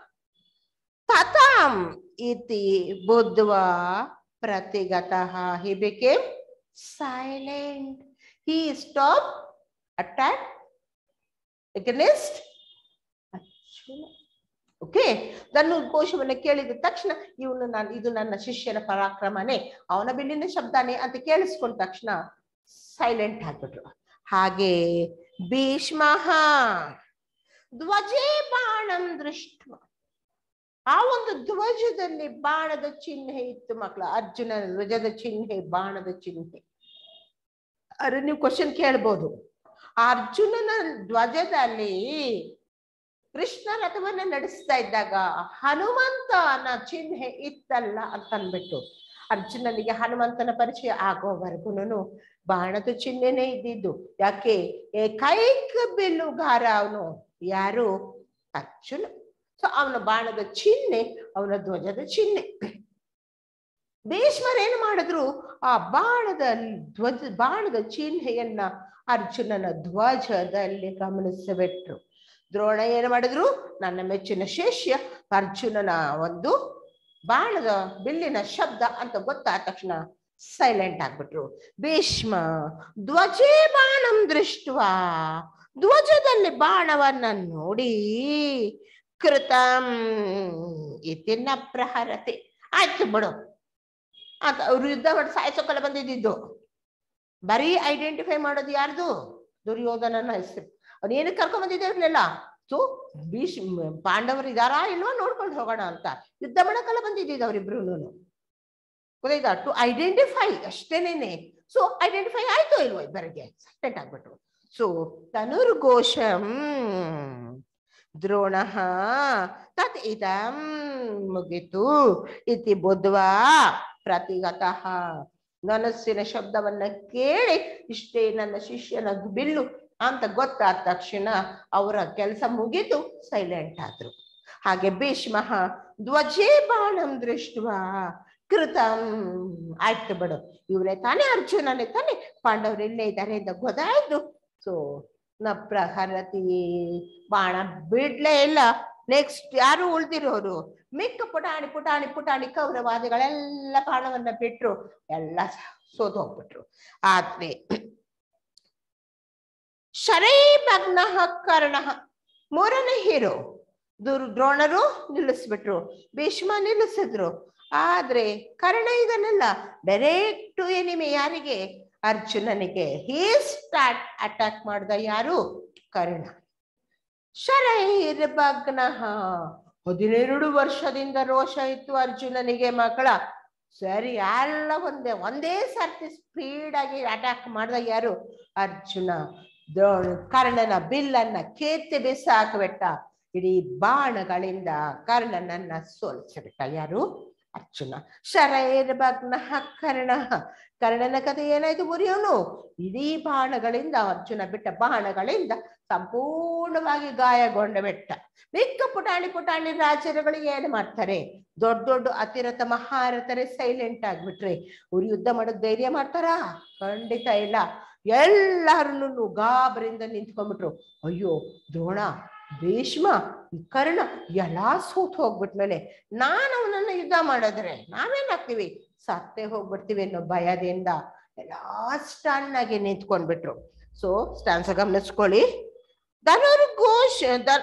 ತಥಾಂ ಇತಿ ಬುದ್ಧ್ವಾ ಪ್ರತಿಗತಃ he became silent. He stopped attack against Arjuna. Okay, ಧನುರ್ಘೋಷವನ್ನ ಕೇಳಿದ ತಕ್ಷಣ ಇವನು ನಾನು ಇದು ನನ್ನ ಶಿಷ್ಯನ ಪರಾಕ್ರಮನೇ, ಅವನ ಬಿಲ್ಲಿನ ಶಬ್ದನೇ ಅಂತ ಕೇಳಿಸ್ಕೊಂಡ ತಕ್ಷಣ ಸೈಲೆಂಟ್ ಆಗ್ಬಿಟ್ರು. ಹಾಗೆ ಭೀಷ್ಮ ಧ್ವಜೇ ಬಾಣಂ ದೃಷ್ಟ, ಆ ಒಂದು ಧ್ವಜದಲ್ಲಿ ಬಾಣದ ಚಿಹ್ನೆ ಇತ್ತು ಮಕ್ಕಳ. ಅರ್ಜುನನ ಧ್ವಜದ ಚಿಹ್ನೆ ಬಾಣದ ಚಿಹ್ನೆ. ಅರೆ ನೀವು ಕ್ವಶನ್ ಕೇಳ್ಬೋದು, ಅರ್ಜುನನ ಧ್ವಜದಲ್ಲಿ ಕೃಷ್ಣ ರಥವನ್ನ ನಡೆಸ್ತಾ ಇದ್ದಾಗ ಹನುಮಂತನ ಚಿಹ್ನೆ ಇತ್ತಲ್ಲ ಅಂತ ಅಂದ್ಬಿಟ್ಟು, ಅರ್ಜುನನಿಗೆ ಹನುಮಂತನ ಪರಿಚಯ ಆಗೋವರೆಗೂ ಬಾಣದ ಚಿಹ್ನೆನೇ ಇದ್ದಿದ್ದು. ಯಾಕೆ? ಏಕೈಕ ಬಿಲ್ಲುಗಾರ ಅವನು. ಯಾರು? ಅರ್ಜುನ. ಸೊ ಅವನ ಬಾಣದ ಚಿಹ್ನೆ ಅವನ ಧ್ವಜದ ಚಿಹ್ನೆ. ಭೀಷ್ಮರೇನು ಮಾಡಿದ್ರು? ಆ ಬಾಣದ ಧ್ವಜ ಬಾಣದ ಚಿಹ್ನೆಯನ್ನ ಅರ್ಜುನನ ಧ್ವಜದಲ್ಲಿ ಗಮನಿಸಬಿಟ್ರು. ದ್ರೋಣ ಏನು ಮಾಡಿದ್ರು? ನನ್ನ ಮೆಚ್ಚಿನ ಶಿಷ್ಯ ಅರ್ಜುನನ ಒಂದು ಬಾಣದ ಬಿಲ್ಲಿನ ಶಬ್ದ ಅಂತ ಗೊತ್ತಾದ ತಕ್ಷಣ ಸೈಲೆಂಟ್ ಆಗ್ಬಿಟ್ರು. ಭೀಷ್ಮ ಧ್ವಜೇ ಬಾಣಂ ದೃಷ್ಟವಾ, ಧ್ವಜದಲ್ಲಿ ಬಾಣವನ್ನ ನೋಡಿ ಕೃತಂ ಇತಿನ ಪ್ರಹರತೆ, ಆಯ್ತು ಬಿಡು ಅಂತ ಅವ್ರು ಯುದ್ಧ ಮಾಡಿ ಸಾಯಿಸೋಕಲ್ಲ ಬಂದಿದ್ದು. ಬರೀ ಐಡೆಂಟಿಫೈ ಮಾಡೋದು ಯಾರ್ದು? ದುರ್ಯೋಧನನ ಹೆಸರು. ಅವನೇನು ಕರ್ಕೊಂಡ್ ಬಂದಿದ್ದೇವಲ್ಲ. ಸೊ ಭೀಷ್ ಪಾಂಡವರು ಇದಾರಾ ಇಲ್ವಾ ನೋಡ್ಕೊಂಡು ಹೋಗೋಣ ಅಂತ ಯುದ್ಧ ಮಾಡಕ್ಕೆಲ್ಲ ಬಂದಿದ್ದಿದ್ದು ಅವರಿಬ್ರು. ಗೊತ್ತಾಯ್ತಾ? ಟು ಐಡೆಂಟಿಫೈ ಅಷ್ಟೇನೇನೆ. ಸೊ ಐಡೆಂಟಿಫೈ ಆಯ್ತು ಇಲ್ವೋ ಇಬ್ಬರಿಗೆ ಸೈಲೆಂಟ್ ಆಗ್ಬಿಟ್ರು. ಸೊ ಧನುರ್ಘೋಷಂ ದ್ರೋಣ ತತ್ ಇದಂ ಮುಗಿತು ಇತಿ ಬುದ್ಧ್ವಾ ಪ್ರತಿಗತಃ. ಮನಸ್ಸಿನ ಶಬ್ದವನ್ನ ಕೇಳಿ ಇಷ್ಟೇ ನನ್ನ ಶಿಷ್ಯನ ಬಿಲ್ಲು ಅಂತ ಗೊತ್ತಾದ ತಕ್ಷಣ ಅವರ ಕೆಲಸ ಮುಗಿದು ಸೈಲೆಂಟ್ ಆದ್ರು. ಹಾಗೆ ಭೀಷ್ಮ ಧ್ವಜೇ ಬಾಣಂ ದೃಷ್ಟವಾ ಕೃತಂ, ಆಯ್ತು ಬಿಡು ಇವರೇ ತಾನೇ ಅರ್ಜುನನೇ ತಾನೇ, ಪಾಂಡವರು ಇಲ್ಲೇ ಇದ್ದಾರೆ ಅಂತ ಗೊತ್ತಾಯ್ತು. ಸೊ ನ ಪ್ರಹರತಿ, ಬಾಣ ಬಿಡ್ಲೇ ಇಲ್ಲ. ನೆಕ್ಸ್ಟ್ ಯಾರು ಉಳ್ದಿರೋರು? ಮಿಕ್ಕ ಪುಟಾಣಿ ಪುಟಾಣಿ ಪುಟಾಣಿ ಕೌರವಾದಿಗಳೆಲ್ಲ ಬಾಣವನ್ನ ಬಿಟ್ರು, ಎಲ್ಲ ಸೋತು ಹೋಗ್ಬಿಟ್ರು. ಆದ್ರೆ ಶರೈಭಗ್ನ ಕರ್ಣ ಮೂರನೇ ಹೀರೋ ದುರ್ ದ್ರೋಣರು ನಿಲ್ಲಿಸ್ಬಿಟ್ರು, ಭೀಷ್ಮ ನಿಲ್ಲಿಸಿದ್ರು. ಆದ್ರೆ ಕರ್ಣ ಇದನ್ನೆಲ್ಲ ಡೈರೆಕ್ಟ್ ಎನಿಮಿ ಯಾರಿಗೆ? ಅರ್ಜುನನಿಗೆ. ಹೀ ಸ್ಟಾರ್ಟ್ ಅಟ್ಯಾಕ್ ಮಾಡ್ದ ಯಾರು? ಕರ್ಣ. ಶರೈರ್ಭಗ್ನ, ಹದಿನೆರಡು ವರ್ಷದಿಂದ ರೋಷ ಇತ್ತು ಅರ್ಜುನನಿಗೆ ಮಕ್ಕಳ. ಸರಿ ಎಲ್ಲ ಒಂದೇ ಒಂದೇ ಸರ್ತಿ ಸ್ಪೀಡ್ ಆಗಿ ಅಟ್ಯಾಕ್ ಮಾಡ್ದ ಯಾರು? ಅರ್ಜುನ. ದ್ರೋಣ ಕರ್ಣನ ಬಿಲ್ಲನ್ನ ಕೇತೆ ಬೆಸ ಹಾಕಬಿಟ್ಟ. ಇಡೀ ಬಾಣಗಳಿಂದ ಕರ್ಣನನ್ನ ಸೋಲಿಸಿಬಿಟ್ಟ ಯಾರು? ಅರ್ಜುನ. ಶರೈರ್ಭಗ್ನ ಕರ್ಣ, ಕರ್ಣನ ಕಥೆ ಏನಾಯ್ತು ಗುರಿಯವನು? ಇಡೀ ಬಾಣಗಳಿಂದ ಅರ್ಜುನ ಬಿಟ್ಟ ಬಾಣಗಳಿಂದ ಸಂಪೂರ್ಣವಾಗಿ ಗಾಯಗೊಂಡ ಬಿಟ್ಟ. ಮಿಕ್ಕ ಪುಟಾಣಿ ಪುಟಾಣಿ ರಾಜರುಗಳಿಗೆ ಏನ್ ಮಾಡ್ತಾರೆ? ದೊಡ್ಡ ದೊಡ್ಡ ಅತಿರಥ ಮಹಾರಥರೇ ಸೈಲೆಂಟ್ ಆಗ್ಬಿಟ್ರೆ ಅವ್ರು ಯುದ್ಧ ಮಾಡೋಕ್ ಧೈರ್ಯ ಮಾಡ್ತಾರಾ? ಖಂಡಿತ ಇಲ್ಲ. ಎಲ್ಲಾರನ್ನು ಗಾಬರಿಂದ ನಿಂತ್ಕೊಂಡ್ಬಿಟ್ರು. ಅಯ್ಯೋ ದ್ರೋಣ, ಭೀಷ್ಮ, ಕರ್ಣ ಎಲ್ಲಾ ಸೋತ್ ಹೋಗ್ಬಿಟ್ಮೇಲೆ ನಾನು ಅವನನ್ನ ಯುದ್ಧ ಮಾಡಿದ್ರೆ ನಾವೇನಾಗ್ತೀವಿ? ಸತ್ತೇ ಹೋಗ್ಬಿಡ್ತೀವಿ ಅನ್ನೋ ಭಯದಿಂದ ಎಲ್ಲಾ ಸ್ಟನ್ ಆಗಿ ನಿಂತ್ಕೊಂಡ್ಬಿಟ್ರು. ಸೊ ಸ್ಟಾನ್ಸ ಗಮನಿಸ್ಕೊಳ್ಳಿ. ಧನುರ್ಘೋಷ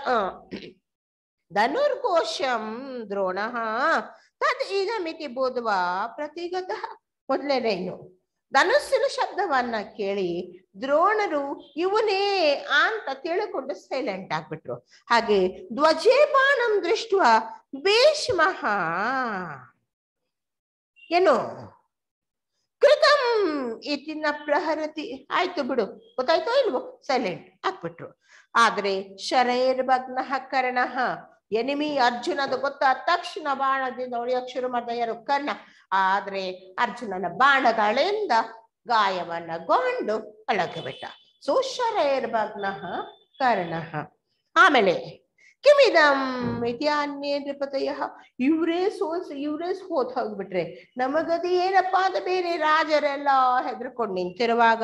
ಧನುರ್ಘೋಷಂ ದ್ರೋಣ ತದ್ ಇದಮಿತಿ ಬೋಧ್ವಾ ಪ್ರತಿಗತಃ. ಮೊದಲನೇನು ಧನುಸ್ಸಿನ ಶಬ್ದವನ್ನ ಕೇಳಿ ದ್ರೋಣರು ಇವನೇ ಅಂತ ತಿಳ್ಕೊಂಡು ಸೈಲೆಂಟ್ ಆಗ್ಬಿಟ್ರು. ಹಾಗೆ ಧ್ವಜೇ ಬಾಣಂ ದೃಷ್ಟ ಭೀಷ್ಮ ಏನು ಕೃತಂ ಇತಿ ನ ಪ್ರಹರತಿ. ಆಯ್ತು ಬಿಡು, ಗೊತ್ತಾಯ್ತೋ ಇಲ್ವೋ, ಸೈಲೆಂಟ್ ಹಾಕ್ಬಿಟ್ರು. ಆದ್ರೆ ಶರೈರ್ಭಗ್ನ ಕರ್ಣ, ಎನಿಮಿ ಅರ್ಜುನದ ಗೊತ್ತಾದ ತಕ್ಷಣ ಬಾಣದಿಂದ ಹೊಡೆಯಕ್ ಶುರು ಮಾಡ್ದ ಯಾರು, ಕರ್ಣ. ಆದ್ರೆ ಅರ್ಜುನನ ಬಾಣಗಳಿಂದ ಗಾಯವನ್ನಗೊಂಡು ಒಳಗೆ ಬಿಟ್ಟ. ಸೊ ಶರೈರ್ಭಗ್ನ ಕರ್ಣ. ಆಮೇಲೆ ಕಿಮಿದಂ ಇತ್ಯಾನ್ಯೇ ನೃಪತಯ, ಇವರೇ ಸೋಲ್ಸಿ ಇವರೇ ಸೋತ್ ಹೋಗ್ಬಿಟ್ರೆ ನಮಗದು ಏನಪ್ಪ ಅಂತ ಬೇರೆ ರಾಜರೆಲ್ಲ ಹೆದರ್ಕೊಂಡು ನಿಂತಿರುವಾಗ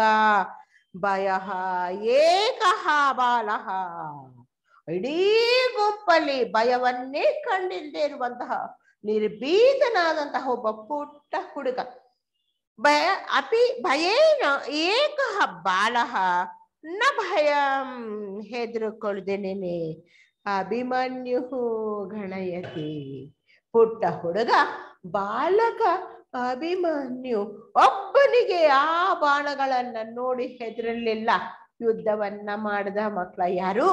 ಭಯ ಏಕಃ ಬಾಲಃ, ಇಡೀ ಗುಂಪಲ್ಲಿ ಭಯವನ್ನೇ ಕಂಡಿಲ್ಲದೆ ಇರುವಂತಹ ನಿರ್ಭೀತನಾದಂತಹ ಒಬ್ಬ ಪುಟ್ಟ ಹುಡುಗ, ಭಯ ಅಪಿ ಭಯೇನ ಏಕಃ ಬಾಲಃ ನ ಭಯಂ, ಹೆದರ್ಕೊಳ್ದೇನೆ ಅಭಿಮನ್ಯು ಗಣಯತಿ. ಪುಟ್ಟ ಹುಡುಗ ಬಾಲಕ ಅಭಿಮನ್ಯು ಒಬ್ಬನಿಗೆ ಆ ಬಾಣಗಳನ್ನ ನೋಡಿ ಹೆದರಲಿಲ್ಲ. ಯುದ್ಧವನ್ನ ಮಾಡಿದ ಮಕ್ಕಳ ಯಾರು,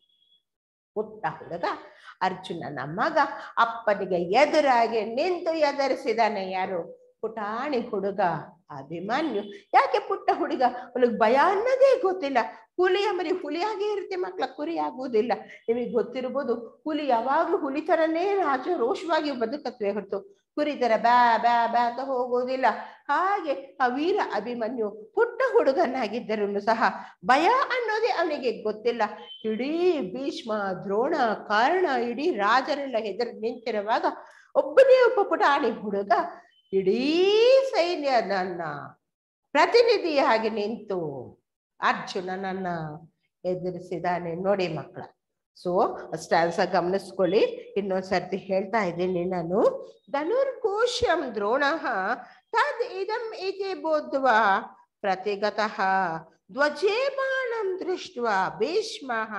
ಪುಟ್ಟ ಹುಡುಗ ಅರ್ಜುನನ ಮಗ. ಅಪ್ಪನಿಗೆ ಎದುರಾಗಿ ನಿಂತು ಎದುರಿಸಿದಾನೆ ಯಾರು, ಪುಟಾಣಿ ಹುಡುಗ ಅಭಿಮನ್ಯು. ಯಾಕೆ ಪುಟ್ಟ ಹುಡುಗ, ಅವನಿಗೆ ಭಯ ಅನ್ನೋದೇ ಗೊತ್ತಿಲ್ಲ. ಹುಲಿಯ ಮರಿ ಹುಲಿಯಾಗೇ ಇರುತ್ತೆ ಮಕ್ಕಳ, ಕುರಿ ಆಗುವುದಿಲ್ಲ. ನಿಮಗೆ ಗೊತ್ತಿರ್ಬೋದು, ಹುಲಿ ಯಾವಾಗ್ಲೂ ಹುಲಿ ತರನೇ ರಾಜ ರೋಷವಾಗಿ ಬದುಕತ್ವೆ ಹೊರತು ಕುರಿ ತರ ಬ್ಯಾ ಬ್ಯಾ ಬ್ಯಾ ಅಂತ ಹೋಗೋದಿಲ್ಲ. ಹಾಗೆ ಆ ವೀರ ಅಭಿಮನ್ಯು ಪುಟ್ಟ ಹುಡುಗನಾಗಿದ್ದರೂ ಸಹ ಭಯ ಅನ್ನೋದೇ ಅವನಿಗೆ ಗೊತ್ತಿಲ್ಲ. ಇಡೀ ಭೀಷ್ಮ, ದ್ರೋಣ, ಕರ್ಣ, ಇಡೀ ರಾಜರೆಲ್ಲ ಹೆದರಿ ನಿಂತಿರುವಾಗ ಒಬ್ಬನೇ ಒಬ್ಬ ಪುಟಾಣಿ ಹುಡುಗ ಇಡೀ ಸೈನ್ಯನನ್ನ ಪ್ರತಿನಿಧಿಯಾಗಿ ನಿಂತು ಅರ್ಜುನನನ್ನ ಎದುರಿಸಿದಾನೆ ನೋಡಿ ಮಕ್ಕಳ. ಸೊ ಸ್ಟಾನ್ಸ ಗಮನಿಸ್ಕೊಳ್ಳಿ, ಇನ್ನೊಂದ್ಸರ್ತಿ ಹೇಳ್ತಾ ಇದ್ದೀನಿ ನಾನು. ಧನುರ್ಘೋಷಂ ದ್ರೋಣ ತದ್ ಇದಂ ಇತಿ ಬೋಧ್ವ ಪ್ರತಿಗತಃ ಧ್ವಜೇ ಬಾಣಂ ದೃಷ್ಟ್ವಾ ಭೀಷ್ಮಃ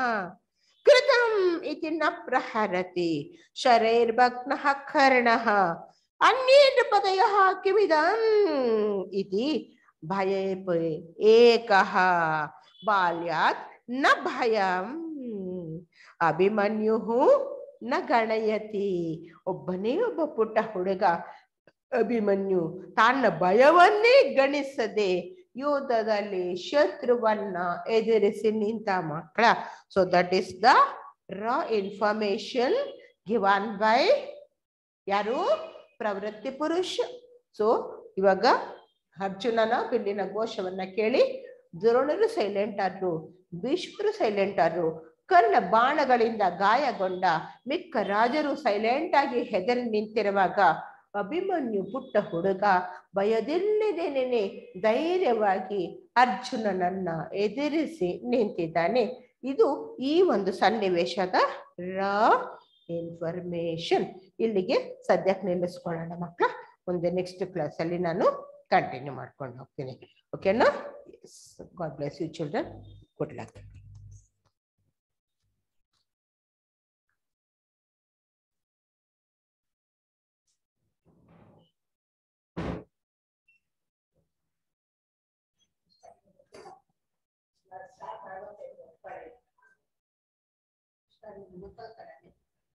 ಕೃತಂ ಇತಿ ನ ಪ್ರಹರತಿ ಶರೈರ್ಭಗ್ನಃ ಕರ್ಣಃ ಅನ್ಯೇ ನೃಪತಯಃ ಕಿಮಿದಂ ಇತಿ ಭಯೇಪ ಏಕಃ ಬಾಲ್ಯಾತ್ ನ ಭಯಂ ಅಭಿಮನ್ಯು ನ ಗಣಯತಿ. ಒಬ್ಬನೇ ಒಬ್ಬ ಪುಟ್ಟ ಹುಡುಗ ಅಭಿಮನ್ಯು ತನ್ನ ಭಯವನ್ನೇ ಗಣಿಸದೆ ಯುದ್ಧದಲ್ಲಿ ಶತ್ರುವನ್ನ ಎದುರಿಸಿ ನಿಂತ ಮಕ್ಕಳ. So that is the raw information given by ಯಾರು, ಪ್ರವೃತ್ತಿ ಪುರುಷ. ಸೊ ಇವಾಗ ಅರ್ಜುನನ ಬಿಲ್ಲಿನ ಘೋಷವನ್ನ ಕೇಳಿ ದ್ರೋಣರು ಸೈಲೆಂಟ್ ಆದ್ರು, ಭೀಷ್ಮರು ಸೈಲೆಂಟ್ ಆದ್ರು, ಕರ್ಣ ಬಾಣಗಳಿಂದ ಗಾಯಗೊಂಡ ಮಿಕ್ಕ ರಾಜರು ಸೈಲೆಂಟ್ ಆಗಿ ಹೆದರಿ ನಿಂತಿರುವಾಗ ಅಭಿಮನ್ಯು ಪುಟ್ಟ ಹುಡುಗ ಭಯದಿಲ್ಲದೇನೆ ಧೈರ್ಯವಾಗಿ ಅರ್ಜುನನನ್ನ ಎದುರಿಸಿ ನಿಂತಿದ್ದಾನೆ. ಇದು ಈ ಒಂದು ಸನ್ನಿವೇಶದ ರಾ ಇನ್ಫಾರ್ಮೇಶನ್. ಇಲ್ಲಿಗೆ ಸದ್ಯಕ್ಕೆ ನಿಲ್ಲಿಸ್ಕೊಳ್ಳೋಣ ಮಕ್ಕಳ. ಮುಂದೆ ನೆಕ್ಸ್ಟ್ ಕ್ಲಾಸ್ ಅಲ್ಲಿ ನಾನು ಕಂಟಿನ್ಯೂ ಮಾಡ್ಕೊಂಡು ಹೋಗ್ತೀನಿ. ಓಕೆನಾ? Yes, God bless you children. Good luck.